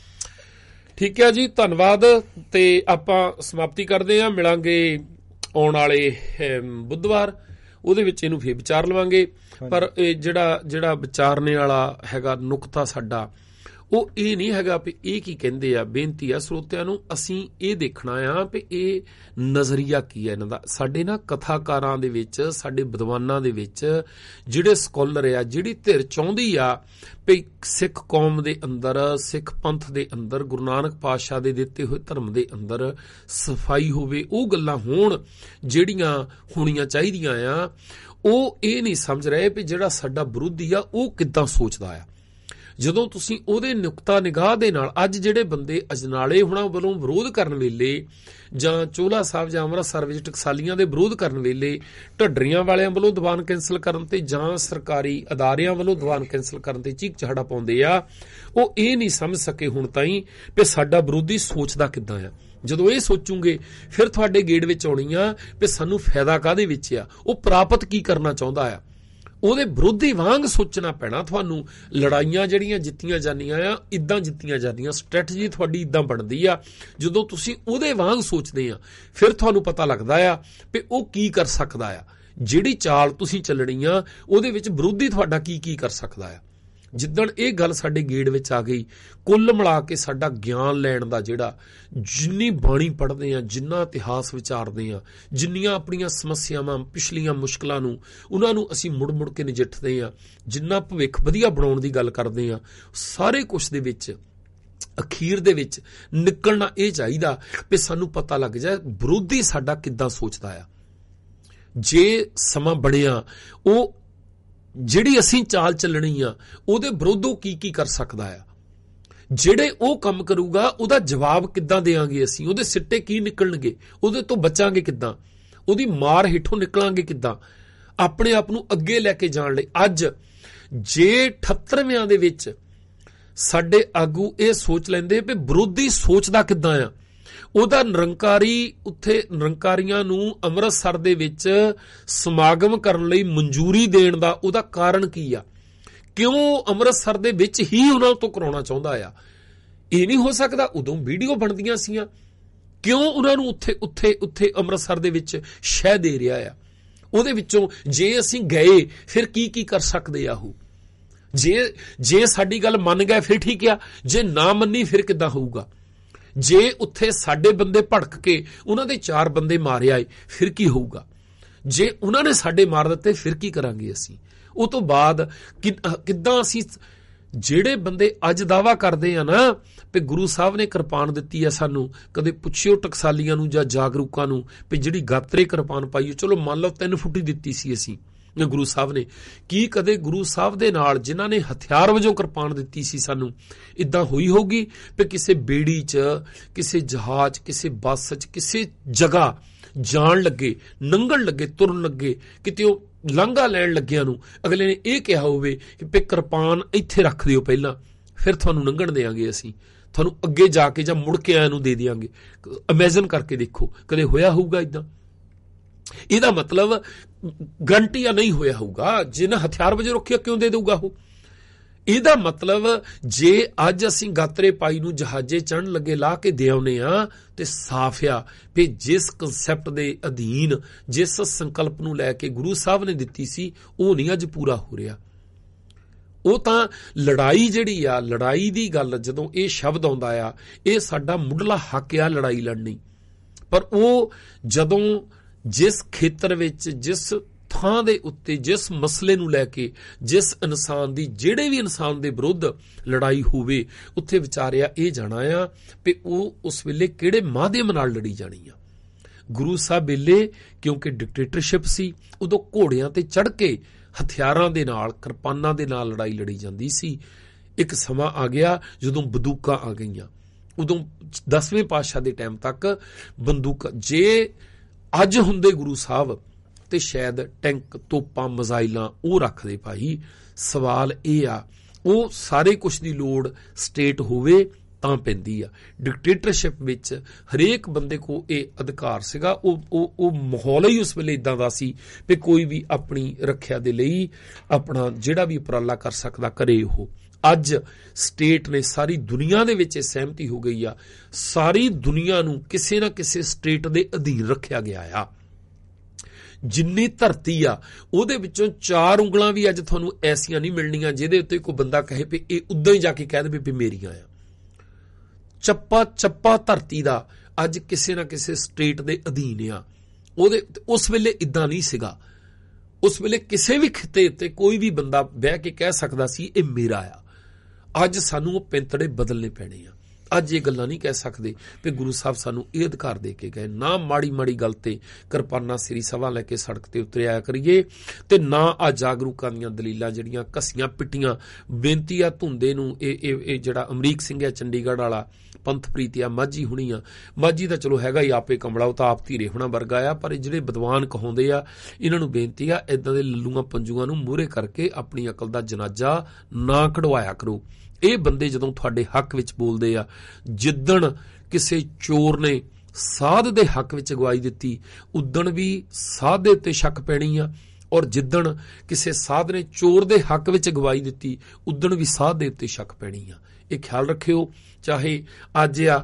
ਠੀਕ ਹੈ ਜੀ, ਧੰਨਵਾਦ। ਤੇ ਆਪਾਂ ਸਮਾਪਤੀ ਕਰਦੇ ਹਾਂ, ਮਿਲਾਂਗੇ ਆਉਣ ਵਾਲੇ ਬੁੱਧਵਾਰ, ਉਹਦੇ ਵਿੱਚ ਇਹਨੂੰ ਫੇਰ ਵਿਚਾਰ ਲਵਾਂਗੇ। ਪਰ ਇਹ ਜਿਹੜਾ ਜਿਹੜਾ ਵਿਚਾਰਨੇ ਵਾਲਾ ਹੈਗਾ ਨੁਕਤਾ ਸਾਡਾ, ਉਹ ਇਹ ਨਹੀਂ ਹੈਗਾ ਵੀ ਇਹ ਕੀ ਕਹਿੰਦੇ ਆ। ਬੇਨਤੀ ਆ ਸਰੋਤਿਆਂ ਨੂੰ, ਅਸੀਂ ਇਹ ਦੇਖਣਾ ਆ ਵੀ ਇਹ ਨਜ਼ਰੀਆ ਕੀ ਹੈ ਇਹਨਾਂ ਦਾ। ਸਾਡੇ ਨਾ ਕਥਾਕਾਰਾਂ ਦੇ ਵਿੱਚ, ਸਾਡੇ ਵਿਦਵਾਨਾਂ ਦੇ ਵਿੱਚ ਜਿਹੜੇ ਸਕਾਲਰ ਆ, ਜਿਹੜੀ ਧਿਰ ਚਾਹੁੰਦੀ ਆ ਵੀ ਸਿੱਖ ਕੌਮ ਦੇ ਅੰਦਰ, ਸਿੱਖ ਪੰਥ ਦੇ ਅੰਦਰ, ਗੁਰੂ ਨਾਨਕ ਪਾਤਸ਼ਾਹ ਦੇ ਦਿੱਤੇ ਹੋਏ ਧਰਮ ਦੇ ਅੰਦਰ ਸਫਾਈ ਹੋਵੇ, ਉਹ ਗੱਲਾਂ ਹੋਣ ਜਿਹੜੀਆਂ ਹੋਣੀਆਂ ਚਾਹੀਦੀਆਂ ਆ, ਉਹ ਇਹ ਨਹੀਂ ਸਮਝ ਰਹੇ ਵੀ ਜਿਹੜਾ ਸਾਡਾ ਵਿਰੋਧੀ ਆ ਉਹ ਕਿੱਦਾਂ ਸੋਚਦਾ ਆ। ਜਦੋਂ ਤੁਸੀਂ ਉਹਦੇ ਨੁਕਤਾ ਨਿਗਾਹ ਦੇ ਨਾਲ, ਅੱਜ ਜਿਹੜੇ ਬੰਦੇ ਅਜਨਾਲੇ ਹੁਣਾਂ ਵੱਲੋਂ ਵਿਰੋਧ ਕਰਨ ਵੇਲੇ, ਜਾਂ ਚੋਹਲਾ ਸਾਹਿਬ ਜਾਂ ਅੰਮ੍ਰਿਤਸਰ ਵਿੱਚ ਟਕਸਾਲੀਆਂ ਦੇ ਵਿਰੋਧ ਕਰਨ ਵੇਲੇ ਢੱਡਰੀਆਂ ਵਾਲਿਆਂ ਵੱਲੋਂ ਦੀਵਾਨ ਕੈਂਸਲ ਕਰਨ ਤੇ, ਜਾਂ ਸਰਕਾਰੀ ਅਦਾਰਿਆਂ ਵੱਲੋਂ ਦੀਵਾਨ ਕੈਂਸਲ ਕਰਨ ਤੇ ਚੀਕ ਚਹਾੜਾ ਪਾਉਂਦੇ ਆ, ਉਹ ਇਹ ਨਹੀਂ ਸਮਝ ਸਕੇ ਹੁਣ ਤਾਈਂ ਵੀ ਸਾਡਾ ਵਿਰੋਧੀ ਸੋਚਦਾ ਕਿੱਦਾਂ ਆ। ਜਦੋਂ ਇਹ ਸੋਚੂਗੇ ਫਿਰ ਤੁਹਾਡੇ ਗੇੜ ਵਿੱਚ ਆਉਣੀ ਆ ਵੀ ਸਾਨੂੰ ਫਾਇਦਾ ਕਾਹਦੇ ਵਿੱਚ ਆ, ਉਹ ਪ੍ਰਾਪਤ ਕੀ ਕਰਨਾ ਚਾਹੁੰਦਾ ਆ। ਉਹਦੇ ਵਿਰੋਧੀ ਵਾਂਗ ਸੋਚਣਾ ਪੈਣਾ ਤੁਹਾਨੂੰ। ਲੜਾਈਆਂ ਜਿਹੜੀਆਂ ਜਿੱਤੀਆਂ ਜਾਂਦੀਆਂ ਆ ਇਦਾਂ ਜਿੱਤੀਆਂ ਜਾਂਦੀਆਂ, ਸਟ੍ਰੈਟਜੀ ਤੁਹਾਡੀ ਇਦਾਂ ਬਣਦੀ ਆ। ਜਦੋਂ ਤੁਸੀਂ ਉਹਦੇ ਵਾਂਗ ਸੋਚਦੇ ਆ ਫਿਰ ਤੁਹਾਨੂੰ ਪਤਾ ਲੱਗਦਾ ਆ ਵੀ ਉਹ ਕੀ ਕਰ ਸਕਦਾ ਆ। ਜਿਹੜੀ ਚਾਲ ਤੁਸੀਂ ਚੱਲਣੀ ਆ ਉਹਦੇ ਵਿੱਚ ਵਿਰੋਧੀ ਤੁਹਾਡਾ ਕੀ ਕੀ ਕਰ ਸਕਦਾ ਆ। ਜਿੱਦਣ ਇਹ ਗੱਲ ਸਾਡੇ ਗੇੜ ਵਿੱਚ ਆ ਗਈ, ਕੁੱਲ ਮਿਲਾ ਕੇ ਸਾਡਾ ਗਿਆਨ ਲੈਣ ਦਾ ਜਿਹੜਾ, ਜਿੰਨੀ ਬਾਣੀ ਪੜ੍ਹਦੇ ਆ, ਜਿੰਨਾ ਇਤਿਹਾਸ ਵਿਚਾਰਦੇ ਆ, ਜਿੰਨੀਆਂ ਆਪਣੀਆਂ ਸਮੱਸਿਆਵਾਂ, ਪਿਛਲੀਆਂ ਮੁਸ਼ਕਲਾਂ ਨੂੰ ਉਹਨਾਂ ਨੂੰ ਅਸੀਂ ਮੁੜ ਮੁੜ ਕੇ ਨਜਿੱਠਦੇ ਆ, ਜਿੰਨਾ ਭਵਿੱਖ ਵਧੀਆ ਬਣਾਉਣ ਦੀ ਗੱਲ ਕਰਦੇ ਆ, ਸਾਰੇ ਕੁਛ ਦੇ ਵਿੱਚ ਅਖੀਰ ਦੇ ਵਿੱਚ ਨਿਕਲਣਾ ਇਹ ਚਾਹੀਦਾ ਵੀ ਸਾਨੂੰ ਪਤਾ ਲੱਗ ਜਾਏ ਵਿਰੋਧੀ ਸਾਡਾ ਕਿੱਦਾਂ ਸੋਚਦਾ ਆ। ਜੇ ਸਮਾਂ ਬਣਿਆ ਉਹ ਜਿਹੜੀ ਅਸੀਂ ਚਾਲ ਚੱਲਣੀ ਆ ਉਹਦੇ ਵਿਰੁੱਧ ਉਹ ਕੀ ਕੀ ਕਰ ਸਕਦਾ ਆ, ਜਿਹੜੇ ਉਹ ਕੰਮ ਕਰੂਗਾ ਉਹਦਾ ਜਵਾਬ ਕਿੱਦਾਂ ਦੇਵਾਂਗੇ ਅਸੀਂ, ਉਹਦੇ ਸਿੱਟੇ ਕੀ ਨਿਕਲਣਗੇ, ਉਹਦੇ ਤੋਂ ਬਚਾਂਗੇ ਕਿੱਦਾਂ, ਉਹਦੀ ਮਾਰ ਹੇਠੋਂ ਨਿਕਲਾਂਗੇ ਕਿੱਦਾਂ, ਆਪਣੇ ਆਪ ਨੂੰ ਅੱਗੇ ਲੈ ਕੇ ਜਾਣ ਲਈ। ਅੱਜ ਜੇ ਅਠੱਤਰਵਿਆਂ ਦੇ ਵਿੱਚ ਸਾਡੇ ਆਗੂ ਇਹ ਸੋਚ ਲੈਂਦੇ ਵੀ ਵਿਰੋਧੀ ਸੋਚਦਾ ਕਿੱਦਾਂ ਆ, ਉਹਦਾ ਨਿਰੰਕਾਰੀ ਉੱਥੇ ਨਿਰੰਕਾਰੀਆਂ ਨੂੰ ਅੰਮ੍ਰਿਤਸਰ ਦੇ ਵਿੱਚ ਸਮਾਗਮ ਕਰਨ ਲਈ ਮਨਜ਼ੂਰੀ ਦੇਣ ਦਾ ਉਹਦਾ ਕਾਰਨ ਕੀ ਆ, ਕਿਉਂ ਅੰਮ੍ਰਿਤਸਰ ਦੇ ਵਿੱਚ ਹੀ ਉਹਨਾਂ ਤੋਂ ਕਰਾਉਣਾ ਚਾਹੁੰਦਾ ਆ। ਇਹ ਨਹੀਂ ਹੋ ਸਕਦਾ, ਉਦੋਂ ਵੀਡੀਓ ਬਣਦੀਆਂ ਸੀਆਂ, ਕਿਉਂ ਉਹਨਾਂ ਨੂੰ ਉੱਥੇ ਉੱਥੇ ਉੱਥੇ ਅੰਮ੍ਰਿਤਸਰ ਦੇ ਵਿੱਚ ਸ਼ਹਿ ਦੇ ਰਿਹਾ ਆ। ਉਹਦੇ ਵਿੱਚੋਂ ਜੇ ਅਸੀਂ ਗਏ ਫਿਰ ਕੀ ਕੀ ਕਰ ਸਕਦੇ ਆ ਉਹ, ਜੇ ਜੇ ਸਾਡੀ ਗੱਲ ਮੰਨ ਗਏ ਫਿਰ ਠੀਕ ਆ, ਜੇ ਨਾ ਮੰਨੀ ਫਿਰ ਕਿੱਦਾਂ ਹੋਊਗਾ। ਜੇ ਉੱਥੇ ਸਾਡੇ ਬੰਦੇ ਭੜਕ ਕੇ ਉਹਨਾਂ ਦੇ ਚਾਰ ਬੰਦੇ ਮਾਰੇ ਆਏ ਫਿਰ ਕੀ ਹੋਊਗਾ, ਜੇ ਉਹਨਾਂ ਨੇ ਸਾਡੇ ਮਾਰ ਦਿੱਤੇ ਫਿਰ ਕੀ ਕਰਾਂਗੇ ਅਸੀਂ। ਉਹ ਤੋਂ ਬਾਅਦ ਕਿੱਦਾਂ ਅਸੀਂ, ਜਿਹੜੇ ਬੰਦੇ ਅੱਜ ਦਾਅਵਾ ਕਰਦੇ ਆ ਨਾ ਵੀ ਗੁਰੂ ਸਾਹਿਬ ਨੇ ਕਿਰਪਾਨ ਦਿੱਤੀ ਆ ਸਾਨੂੰ, ਕਦੇ ਪੁੱਛਿਓ ਟਕਸਾਲੀਆਂ ਨੂੰ ਜਾਂ ਜਾਗਰੂਕਾਂ ਨੂੰ ਵੀ ਜਿਹੜੀ ਗਾਤਰੇ ਕਿਰਪਾਨ ਪਾਈ, ਚਲੋ ਮੰਨ ਲਓ ਤਿੰਨ ਫੁੱਟੀ ਦਿੱਤੀ ਸੀ ਅਸੀਂ ਗੁਰੂ ਸਾਹਿਬ ਨੇ, ਕੀ ਕਦੇ ਗੁਰੂ ਸਾਹਿਬ ਦੇ ਨਾਲ ਜਿਨ੍ਹਾਂ ਨੇ ਹਥਿਆਰ ਵਜੋਂ ਕਿਰਪਾਨ ਦਿੱਤੀ ਸੀ ਸਾਨੂੰ ਇਦਾਂ ਹੋਈ ਹੋਗੀ ਵੀ ਕਿਸੇ ਬੇੜੀ 'ਚ, ਕਿਸੇ ਜਹਾਜ਼, ਕਿਸੇ ਬੱਸ 'ਚ, ਕਿਸੇ ਜਗ੍ਹਾ ਜਾਣ ਲੱਗੇ, ਲੰਘਣ ਲੱਗੇ, ਤੁਰਨ ਲੱਗੇ, ਕਿਤੇ ਉਹ ਲਾਂਘਾ ਲੈਣ ਲੱਗਿਆਂ ਨੂੰ ਅਗਲੇ ਨੇ ਇਹ ਕਿਹਾ ਹੋਵੇ ਕਿ ਵੀ ਕਿਰਪਾਨ ਇੱਥੇ ਰੱਖ ਦਿਓ ਪਹਿਲਾਂ, ਫਿਰ ਤੁਹਾਨੂੰ ਲੰਘਣ ਦੇਵਾਂਗੇ, ਅਸੀਂ ਤੁਹਾਨੂੰ ਅੱਗੇ ਜਾ ਕੇ ਜਾਂ ਮੁੜ ਕੇ ਆਇਆ ਨੂੰ ਦੇ ਦਿਆਂਗੇ। ਇਮੇਜਿਨ ਕਰਕੇ ਦੇਖੋ, ਕਦੇ ਹੋਇਆ ਹੋਊਗਾ ਇਦਾਂ? ਇਹਦਾ ਮਤਲਬ ਗਰੰਟੀ ਨਹੀਂ ਹੋਇਆ ਹੋਊਗਾ। ਜਿਹਨਾਂ ਹਥਿਆਰ ਵਜੋਂ ਰੱਖਿਆ ਕਿਉਂ ਦੇ ਦੇਊਗਾ ਉਹ? ਇਹਦਾ ਮਤਲਬ ਜੇ ਅੱਜ ਅਸੀਂ ਗਾਤਰੇ ਪਾਈ ਨੂੰ ਜਹਾਜ਼ੇ ਚੜ੍ਹਨ ਲੱਗੇ ਲਾ ਕੇ ਦੇ ਆਉਨੇ ਆ ਤੇ ਸਾਫ਼ ਆ ਵੀ ਜਿਸ ਕਨਸੈਪਟ ਦੇ ਅਧੀਨ, ਜਿਸ ਸੰਕਲਪ ਨੂੰ ਲੈ ਕੇ ਗੁਰੂ ਸਾਹਿਬ ਨੇ ਦਿੱਤੀ ਸੀ ਉਹ ਨਹੀਂ ਅੱਜ ਪੂਰਾ ਹੋ ਰਿਹਾ। ਉਹ ਤਾਂ ਲੜਾਈ ਜਿਹੜੀ ਆ, ਲੜਾਈ ਦੀ ਗੱਲ ਜਦੋਂ ਇਹ ਸ਼ਬਦ ਆਉਂਦਾ ਆ, ਇਹ ਸਾਡਾ ਮੁੱਢਲਾ ਹੱਕ ਆ ਲੜਾਈ ਲੜਨੀ, ਪਰ ਉਹ ਜਦੋਂ ਜਿਸ ਖੇਤਰ ਵਿੱਚ, ਜਿਸ ਥਾਂ ਦੇ ਉੱਤੇ, ਜਿਸ ਮਸਲੇ ਨੂੰ ਲੈ ਕੇ, ਜਿਸ ਇਨਸਾਨ ਦੀ, ਜਿਹੜੇ ਵੀ ਇਨਸਾਨ ਦੇ ਵਿਰੁੱਧ ਲੜਾਈ ਹੋਵੇ, ਉੱਥੇ ਵਿਚਾਰਿਆ ਇਹ ਜਾਣਾ ਆ ਵੀ ਉਹ ਉਸ ਵੇਲੇ ਕਿਹੜੇ ਮਾਧਿਅਮ ਨਾਲ ਲੜੀ ਜਾਣੀ ਆ। ਗੁਰੂ ਸਾਹਿਬ ਵੇਲੇ ਕਿਉਂਕਿ ਡਿਕਟੇਟਰਸ਼ਿਪ ਸੀ, ਉਦੋਂ ਘੋੜਿਆਂ ਤੇ ਚੜ੍ਹ ਕੇ ਹਥਿਆਰਾਂ ਦੇ ਨਾਲ, ਕਿਰਪਾਨਾਂ ਦੇ ਨਾਲ ਲੜਾਈ ਲੜੀ ਜਾਂਦੀ ਸੀ। ਇੱਕ ਸਮਾਂ ਆ ਗਿਆ ਜਦੋਂ ਬੰਦੂਕਾਂ ਆ ਗਈਆਂ, ਉਦੋਂ ਦਸਵੇਂ ਪਾਤਸ਼ਾਹ ਦੇ ਟਾਈਮ ਤੱਕ ਬੰਦੂਕਾਂ, ਜੇ ਅੱਜ ਹੁੰਦੇ ਗੁਰੂ ਸਾਹਿਬ ਤੇ ਸ਼ਾਇਦ ਟੈਂਕ, ਤੋਪਾਂ, ਮਜ਼ਾਈਲਾਂ ਉਹ ਰੱਖਦੇ ਭਾਈ। ਸਵਾਲ ਇਹ ਆ, ਉਹ ਸਾਰੇ ਕੁਛ ਦੀ ਲੋੜ ਸਟੇਟ ਹੋਵੇ ਤਾਂ ਪੈਂਦੀ ਆ। ਡਿਕਟੇਟਰਸ਼ਿਪ ਵਿੱਚ ਹਰੇਕ ਬੰਦੇ ਕੋ ਇਹ ਅਧਿਕਾਰ ਸੀਗਾ, ਉਹ ਉਹ ਉਹ ਮਾਹੌਲ ਹੀ ਉਸ ਵੇਲੇ ਇਦਾਂ ਦਾ ਸੀ ਵੀ ਕੋਈ ਵੀ ਆਪਣੀ ਰੱਖਿਆ ਦੇ ਲਈ ਆਪਣਾ ਜਿਹੜਾ ਵੀ ਉਪਰਾਲਾ ਕਰ ਸਕਦਾ ਕਰੇ ਉਹ। ਅੱਜ ਸਟੇਟ ਨੇ, ਸਾਰੀ ਦੁਨੀਆ ਦੇ ਵਿੱਚ ਇਹ ਸਹਿਮਤੀ ਹੋ ਗਈ ਆ, ਸਾਰੀ ਦੁਨੀਆ ਨੂੰ ਕਿਸੇ ਨਾ ਕਿਸੇ ਸਟੇਟ ਦੇ ਅਧੀਨ ਰੱਖਿਆ ਗਿਆ ਆ। ਜਿੰਨੀ ਧਰਤੀ ਆ ਉਹਦੇ ਵਿੱਚੋਂ ਚਾਰ ਉਂਗਲਾਂ ਵੀ ਅੱਜ ਤੁਹਾਨੂੰ ਐਸੀਆਂ ਨਹੀਂ ਮਿਲਣੀਆਂ ਜਿਹਦੇ ਉੱਤੇ ਕੋਈ ਬੰਦਾ ਕਹੇ ਵੀ ਇਹ ਉਦਾਂ ਹੀ ਜਾ ਕੇ ਕਹਿ ਦੇਵੇ ਵੀ ਮੇਰੀਆਂ ਆ। ਚੱਪਾ ਚੱਪਾ ਧਰਤੀ ਦਾ ਅੱਜ ਕਿਸੇ ਨਾ ਕਿਸੇ ਸਟੇਟ ਦੇ ਅਧੀਨ ਆ। ਉਹਦੇ ਉਸ ਵੇਲੇ ਇਦਾਂ ਨਹੀਂ ਸੀਗਾ। ਉਸ ਵੇਲੇ ਕਿਸੇ ਵੀ ਖਿੱਤੇ ਉੱਤੇ ਕੋਈ ਵੀ ਬੰਦਾ ਬਹਿ ਕੇ ਕਹਿ ਸਕਦਾ ਸੀ ਇਹ ਮੇਰਾ ਆ। ਅੱਜ ਸਾਨੂੰ ਉਹ ਪੈਂਤੜੇ ਬਦਲਨੇ ਪੈਣੇ ਆ। ਅੱਜ ਇਹ ਗੱਲਾਂ ਨਹੀਂ ਕਹਿ ਸਕਦੇ ਵੀ ਗੁਰੂ ਸਾਹਿਬ ਸਾਨੂੰ ਇਹ ਅਧਿਕਾਰ ਦੇ ਕੇ ਗਏ। ਨਾ ਮਾੜੀ ਮਾੜੀ ਗੱਲ ਤੇ ਕਿਰਪਾਨਾਂ ਸਿਰੀ ਸਭਾ ਲੈ ਕੇ ਸੜਕ ਤੇ ਉਤਰਿਆ ਕਰੀਏ, ਤੇ ਨਾ ਆ ਜਾਗਰੂਕਾਂ ਦੀਆਂ ਦਲੀਲਾਂ ਜਿਹੜੀਆਂ ਘਸੀਆਂ ਪਿੱਟੀਆਂ। ਬੇਨਤੀ ਆ ਧੁੰਦੇ ਨੂੰ, ਇਹ ਇਹ ਜਿਹੜਾ ਅਮਰੀਕ ਸਿੰਘ ਹੈ ਚੰਡੀਗੜ੍ਹ ਵਾਲਾ, ਪੰਥ ਪ੍ਰੀਤੀ ਆ, ਮਾਝੀ ਹੁਣੀ ਆ। ਮਾਝੀ ਤਾਂ ਚਲੋ ਹੈਗਾ ਹੀ ਆਪੇ ਕਮਲਾ, ਉਹ ਤਾਂ ਆਪ ਧੀਰੇ ਹੋਣਾ ਵਰਗਾ ਆ, ਪਰ ਜਿਹੜੇ ਵਿਦਵਾਨ ਕਹਾਉਂਦੇ ਆ ਇਹਨਾਂ ਨੂੰ ਬੇਨਤੀ ਆ ਇਦਾਂ ਦੇ ਲੱਲੂਆਂ ਪੰਜੂਆਂ ਨੂੰ ਮੂਹਰੇ ਕਰਕੇ ਆਪਣੀ ਅਕਲ ਦਾ ਜਨਾਜ਼ਾ ਨਾ ਕਢਵਾਇਆ ਕਰੋ। ਇਹ ਬੰਦੇ ਜਦੋਂ ਤੁਹਾਡੇ ਹੱਕ ਵਿੱਚ ਬੋਲਦੇ ਆ, ਜਿੱਦਣ ਕਿਸੇ ਚੋਰ ਨੇ ਸਾਧ ਦੇ ਹੱਕ ਵਿੱਚ ਅਗਵਾਈ ਦਿੱਤੀ ਉਦਣ ਵੀ ਸਾਧ ਦੇ ਉੱਤੇ ਸ਼ੱਕ ਪੈਣੀ ਆ, ਔਰ ਜਿੱਦਣ ਕਿਸੇ ਸਾਧ ਨੇ ਚੋਰ ਦੇ ਹੱਕ ਵਿੱਚ ਗਵਾਹੀ ਦਿੱਤੀ ਉਦਣ ਵੀ ਸਾਧ ਦੇ ਉੱਤੇ ਸ਼ੱਕ ਪੈਣੀ ਆ। ਇਹ ਖਿਆਲ ਰੱਖਿਓ, ਚਾਹੇ ਅੱਜ ਆ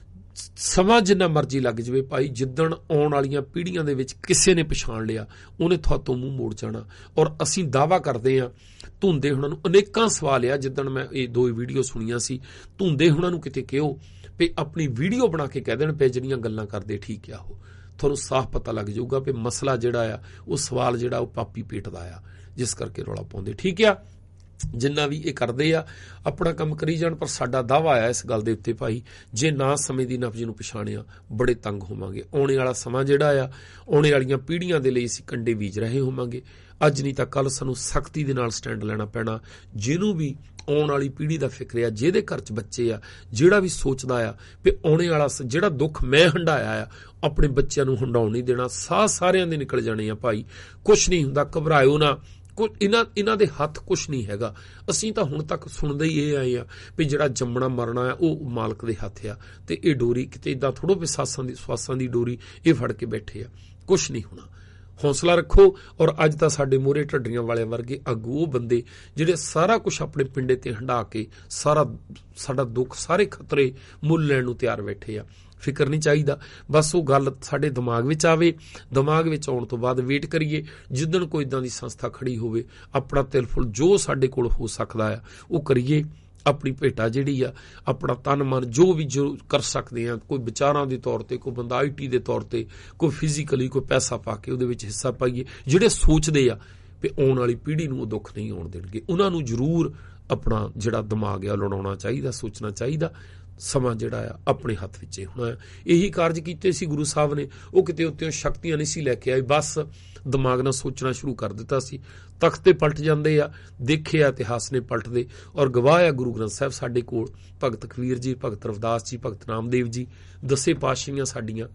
ਸਮਾਂ ਜਿੰਨਾ ਮਰਜ਼ੀ ਲੱਗ ਜਾਵੇ ਭਾਈ, ਜਿੱਦਣ ਆਉਣ ਵਾਲੀਆਂ ਪੀੜ੍ਹੀਆਂ ਦੇ ਵਿੱਚ ਕਿਸੇ ਨੇ ਪਛਾਣ ਲਿਆ ਉਹਨੇ ਤੁਹਾਤੋਂ ਮੂੰਹ ਮੋੜ ਜਾਣਾ। ਔਰ ਅਸੀਂ ਦਾਅਵਾ ਕਰਦੇ ਹਾਂ, ਧੁੰਦੇ ਹੁਣਾਂ ਨੂੰ ਅਨੇਕਾਂ ਸਵਾਲ ਆ, ਜਿੱਦਣ ਮੈਂ ਇਹ ਦੋ ਵੀਡੀਓ ਸੁਣੀਆਂ ਸੀ, ਧੁੰਦੇ ਹੁਣਾਂ ਨੂੰ ਕਿਤੇ ਕਿਹੋ ਵੀ ਆਪਣੀ ਵੀਡੀਓ ਬਣਾ ਕੇ ਕਹਿ ਦੇਣ ਪਏ ਜਿਹੜੀਆਂ ਗੱਲਾਂ ਕਰਦੇ ਠੀਕ ਆ, ਉਹ ਤੁਹਾਨੂੰ ਸਾਫ਼ ਪਤਾ ਲੱਗ ਜਾਊਗਾ ਵੀ ਮਸਲਾ ਜਿਹੜਾ ਆ ਉਹ ਸਵਾਲ ਜਿਹੜਾ ਉਹ ਪਾਪੀ ਪੇਟ ਦਾ ਆ, ਜਿਸ ਕਰਕੇ ਰੌਲਾ ਪਾਉਂਦੇ। ਠੀਕ ਆ, ਜਿੰਨਾ ਵੀ ਇਹ ਕਰਦੇ ਆ ਆਪਣਾ ਕੰਮ ਕਰੀ ਜਾਣ, ਪਰ ਸਾਡਾ ਦਾਅਵਾ ਆ ਇਸ ਗੱਲ ਦੇ ਉੱਤੇ ਭਾਈ, ਜੇ ਨਾ ਸਮੇਂ ਦੀ ਨਬਜ਼ ਨੂੰ ਪਛਾਣਿਆ ਬੜੇ ਤੰਗ ਹੋਵਾਂਗੇ। ਆਉਣੇ ਵਾਲਾ ਸਮਾਂ ਜਿਹੜਾ ਆ, ਆਉਣੇ ਵਾਲੀਆਂ ਪੀੜ੍ਹੀਆਂ ਦੇ ਲਈ ਅਸੀਂ ਕੰਡੇ ਬੀਜ ਰਹੇ ਹੋਵਾਂਗੇ। ਅੱਜ ਨਹੀਂ ਤਾਂ ਕੱਲ ਸਾਨੂੰ ਸਖਤੀ ਦੇ ਨਾਲ ਸਟੈਂਡ ਲੈਣਾ ਪੈਣਾ। ਜਿਹਨੂੰ ਵੀ ਆਉਣ ਵਾਲੀ ਪੀੜ੍ਹੀ ਦਾ ਫਿਕਰ ਆ, ਜਿਹਦੇ ਘਰ 'ਚ ਬੱਚੇ ਆ, ਜਿਹੜਾ ਵੀ ਸੋਚਦਾ ਆ ਵੀ ਆਉਣੇ ਵਾਲਾ ਜਿਹੜਾ ਦੁੱਖ ਮੈਂ ਹੰਢਾਇਆ ਆ ਆਪਣੇ ਬੱਚਿਆਂ ਨੂੰ ਹੰਢਾਉਣ ਨਹੀਂ ਦੇਣਾ, ਸਾਹ ਸਾਰਿਆਂ ਦੇ ਨਿਕਲ ਜਾਣੇ ਆ ਭਾਈ। ਕੁਛ ਨਹੀਂ ਹੁੰਦਾ, ਘਬਰਾਇਓ ਨਾ, ਕੁ ਇਹਨਾਂ ਇਹਨਾਂ ਦੇ ਹੱਥ ਕੁਛ ਨਹੀਂ ਹੈਗਾ। ਅਸੀਂ ਤਾਂ ਹੁਣ ਤੱਕ ਸੁਣਦੇ ਹੀ ਇਹ ਆਏ ਆ ਵੀ ਜਿਹੜਾ ਜੰਮਣਾ ਮਰਨਾ ਆ ਉਹ ਮਾਲਕ ਦੇ ਹੱਥ ਆ, ਤੇ ਇਹ ਡੋਰੀ ਕਿਤੇ ਇਦਾਂ ਥੋੜੋ ਵੀ ਸਾਸਾਂ ਦੀ ਸਵਾਸਾਂ ਦੀ ਡੋਰੀ ਇਹ ਫੜ ਕੇ ਬੈਠੇ ਆ। ਕੁਛ ਨਹੀਂ ਹੋਣਾ, ਹੌਸਲਾ ਰੱਖੋ। ਔਰ ਅੱਜ ਤਾਂ ਸਾਡੇ ਮੂਹਰੇ ਢੱਡੀਆਂ ਵਾਲਿਆਂ ਵਰਗੇ ਆਗੂ ਉਹ ਬੰਦੇ ਜਿਹੜੇ ਸਾਰਾ ਕੁਛ ਆਪਣੇ ਪਿੰਡੇ ਤੇ ਹੰਢਾ ਕੇ ਸਾਰਾ ਸਾਡਾ ਦੁੱਖ, ਸਾਰੇ ਖਤਰੇ ਮੁੱਲ ਲੈਣ ਨੂੰ ਤਿਆਰ ਬੈਠੇ ਆ। ਫਿਕਰ ਨਹੀਂ ਚਾਹੀਦਾ, ਬਸ ਉਹ ਗੱਲ ਸਾਡੇ ਦਿਮਾਗ ਵਿੱਚ ਆਵੇ। ਦਿਮਾਗ ਵਿੱਚ ਆਉਣ ਤੋਂ ਬਾਅਦ ਵੇਟ ਕਰੀਏ, ਜਿੱਦਣ ਕੋਈ ਇਦਾਂ ਦੀ ਸੰਸਥਾ ਖੜੀ ਹੋਵੇ ਆਪਣਾ ਤਿਲ ਫੁੱਲ ਜੋ ਸਾਡੇ ਕੋਲ ਹੋ ਸਕਦਾ ਆ ਉਹ ਕਰੀਏ। ਆਪਣੀ ਭੇਟਾ ਜਿਹੜੀ ਆ, ਆਪਣਾ ਤਨ ਮਨ ਜੋ ਵੀ ਜੋ ਕਰ ਸਕਦੇ ਆ, ਕੋਈ ਵਿਚਾਰਾਂ ਦੇ ਤੌਰ ਤੇ, ਕੋਈ ਬੰਦਾ ਆਈ ਟੀ ਦੇ ਤੌਰ ਤੇ, ਕੋਈ ਫਿਜ਼ੀਕਲੀ, ਕੋਈ ਪੈਸਾ ਪਾ ਕੇ ਉਹਦੇ ਵਿੱਚ ਹਿੱਸਾ ਪਾਈਏ। ਜਿਹੜੇ ਸੋਚਦੇ ਆ ਵੀ ਆਉਣ ਵਾਲੀ ਪੀੜ੍ਹੀ ਨੂੰ ਉਹ ਦੁੱਖ ਨਹੀਂ ਆਉਣ ਦੇਣਗੇ, ਉਹਨਾਂ ਨੂੰ ਜ਼ਰੂਰ ਆਪਣਾ ਜਿਹੜਾ ਦਿਮਾਗ ਆ ਲੜਾਉਣਾ ਚਾਹੀਦਾ, ਸੋਚਣਾ ਚਾਹੀਦਾ। ਸਮਾਂ ਜਿਹੜਾ ਆ ਆਪਣੇ ਹੱਥ ਵਿੱਚ ਹੀ ਹੋਣਾ। ਇਹੀ ਕਾਰਜ ਕੀਤੇ ਸੀ ਗੁਰੂ ਸਾਹਿਬ ਨੇ, ਉਹ ਕਿਤੇ ਉੱਤੇ ਸ਼ਕਤੀਆਂ ਨਹੀਂ ਸੀ ਲੈ ਕੇ ਆਏ, ਬਸ ਦਿਮਾਗ ਨਾਲ ਸੋਚਣਾ ਸ਼ੁਰੂ ਕਰ ਦਿੱਤਾ ਸੀ। ਤਖਤ ਤੇ ਪਲਟ ਜਾਂਦੇ ਆ, ਦੇਖਿਆ ਇਤਿਹਾਸ ਨੇ ਪਲਟਦੇ, ਔਰ ਗਵਾਹ ਆ ਗੁਰੂ ਗ੍ਰੰਥ ਸਾਹਿਬ ਸਾਡੇ ਕੋਲ, ਭਗਤ ਕਬੀਰ ਜੀ, ਭਗਤ ਰਵਿਦਾਸ ਜੀ, ਭਗਤ ਨਾਮਦੇਵ ਜੀ, ਦਸੇ ਪਾਤਸ਼ਾਹੀਆਂ ਸਾਡੀਆਂ,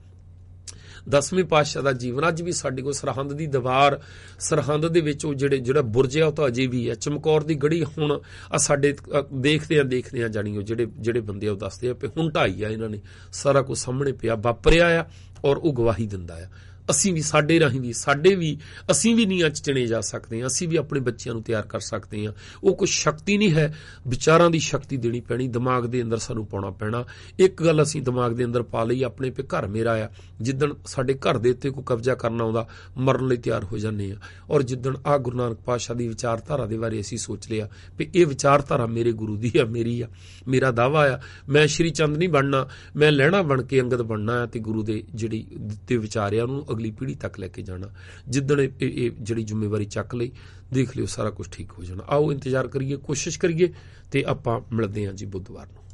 ਦਸਵੇਂ ਪਾਤਸ਼ਾਹ ਦਾ ਜੀਵਨ ਅੱਜ ਵੀ ਸਾਡੇ ਕੋਲ। ਸਰਹੰਦ ਦੀ ਦੀਵਾਰ, ਸਰਹੰਦ ਦੇ ਵਿੱਚ ਉਹ ਜਿਹੜੇ ਜਿਹੜਾ ਬੁਰਜ ਆ ਉਹ ਤਾਂ ਅਜੇ ਵੀ ਆ। ਚਮਕੌਰ ਦੀ ਗੜੀ ਹੁਣ ਆ ਸਾਡੇ ਦੇਖਦੇ ਆ ਦੇਖਦੇ ਆ ਜਾਣੀ ਉਹ ਜਿਹੜੇ ਜਿਹੜੇ ਬੰਦੇ ਉਹ ਦੱਸਦੇ ਆ ਵੀ ਹੁਣ ਢਾਈ ਆ ਇਹਨਾਂ ਨੇ, ਸਾਰਾ ਕੁਝ ਸਾਹਮਣੇ ਪਿਆ ਵਾਪਰਿਆ ਆ, ਔਰ ਉਹ ਗਵਾਹੀ ਦਿੰਦਾ ਆ। ਅਸੀਂ ਵੀ, ਸਾਡੇ ਰਾਹੀਂ ਵੀ, ਸਾਡੇ ਵੀ ਅਸੀਂ ਵੀ ਨੀਆਂ 'ਚ ਚਿਣੇ ਜਾ ਸਕਦੇ ਹਾਂ, ਅਸੀਂ ਵੀ ਆਪਣੇ ਬੱਚਿਆਂ ਨੂੰ ਤਿਆਰ ਕਰ ਸਕਦੇ ਹਾਂ। ਉਹ ਕੋਈ ਸ਼ਕਤੀ ਨਹੀਂ ਹੈ, ਵਿਚਾਰਾਂ ਦੀ ਸ਼ਕਤੀ ਦੇਣੀ ਪੈਣੀ, ਦਿਮਾਗ ਦੇ ਅੰਦਰ ਸਾਨੂੰ ਪਾਉਣਾ ਪੈਣਾ। ਇੱਕ ਗੱਲ ਅਸੀਂ ਦਿਮਾਗ ਦੇ ਅੰਦਰ ਪਾ ਲਈ ਆਪਣੇ ਵੀ ਘਰ ਮੇਰਾ ਆ, ਜਿੱਦਣ ਸਾਡੇ ਘਰ ਦੇ ਉੱਤੇ ਕੋਈ ਕਬਜ਼ਾ ਕਰਨ ਆਉਂਦਾ ਮਰਨ ਲਈ ਤਿਆਰ ਹੋ ਜਾਂਦੇ ਆ। ਔਰ ਜਿੱਦਣ ਆਹ ਗੁਰੂ ਨਾਨਕ ਪਾਤਸ਼ਾਹ ਦੀ ਵਿਚਾਰਧਾਰਾ ਦੇ ਬਾਰੇ ਅਸੀਂ ਸੋਚ ਲਿਆ ਵੀ ਇਹ ਵਿਚਾਰਧਾਰਾ ਮੇਰੇ ਗੁਰੂ ਦੀ ਆ, ਮੇਰੀ ਆ, ਮੇਰਾ ਦਾਅਵਾ ਆ, ਮੈਂ ਸ਼੍ਰੀ ਚੰਦ ਨਹੀਂ ਬਣਨਾ, ਮੈਂ ਲਹਿਣਾ ਬਣ ਕੇ ਅੰਗਦ ਬਣਨਾ ਆ, ਤੇ ਗੁਰੂ ਦੇ ਜਿਹੜੀ ਦਿੱਤੇ ਵਿਚਾਰ ਆ ਉਹਨੂੰ ਅਗਲੀ ਪੀੜ੍ਹੀ ਤੱਕ ਲੈ ਕੇ ਜਾਣਾ। ਜਿੱਦਣ ਇਹ ਜਿਹੜੀ ਜ਼ਿੰਮੇਵਾਰੀ ਚੱਕ ਲਈ, ਦੇਖ ਲਿਓ ਸਾਰਾ ਕੁਝ ਠੀਕ ਹੋ ਜਾਣਾ। ਆਓ ਇੰਤਜ਼ਾਰ ਕਰੀਏ, ਕੋਸ਼ਿਸ਼ ਕਰੀਏ, ਤੇ ਆਪਾਂ ਮਿਲਦੇ ਹਾਂ ਜੀ ਬੁੱਧਵਾਰ ਨੂੰ।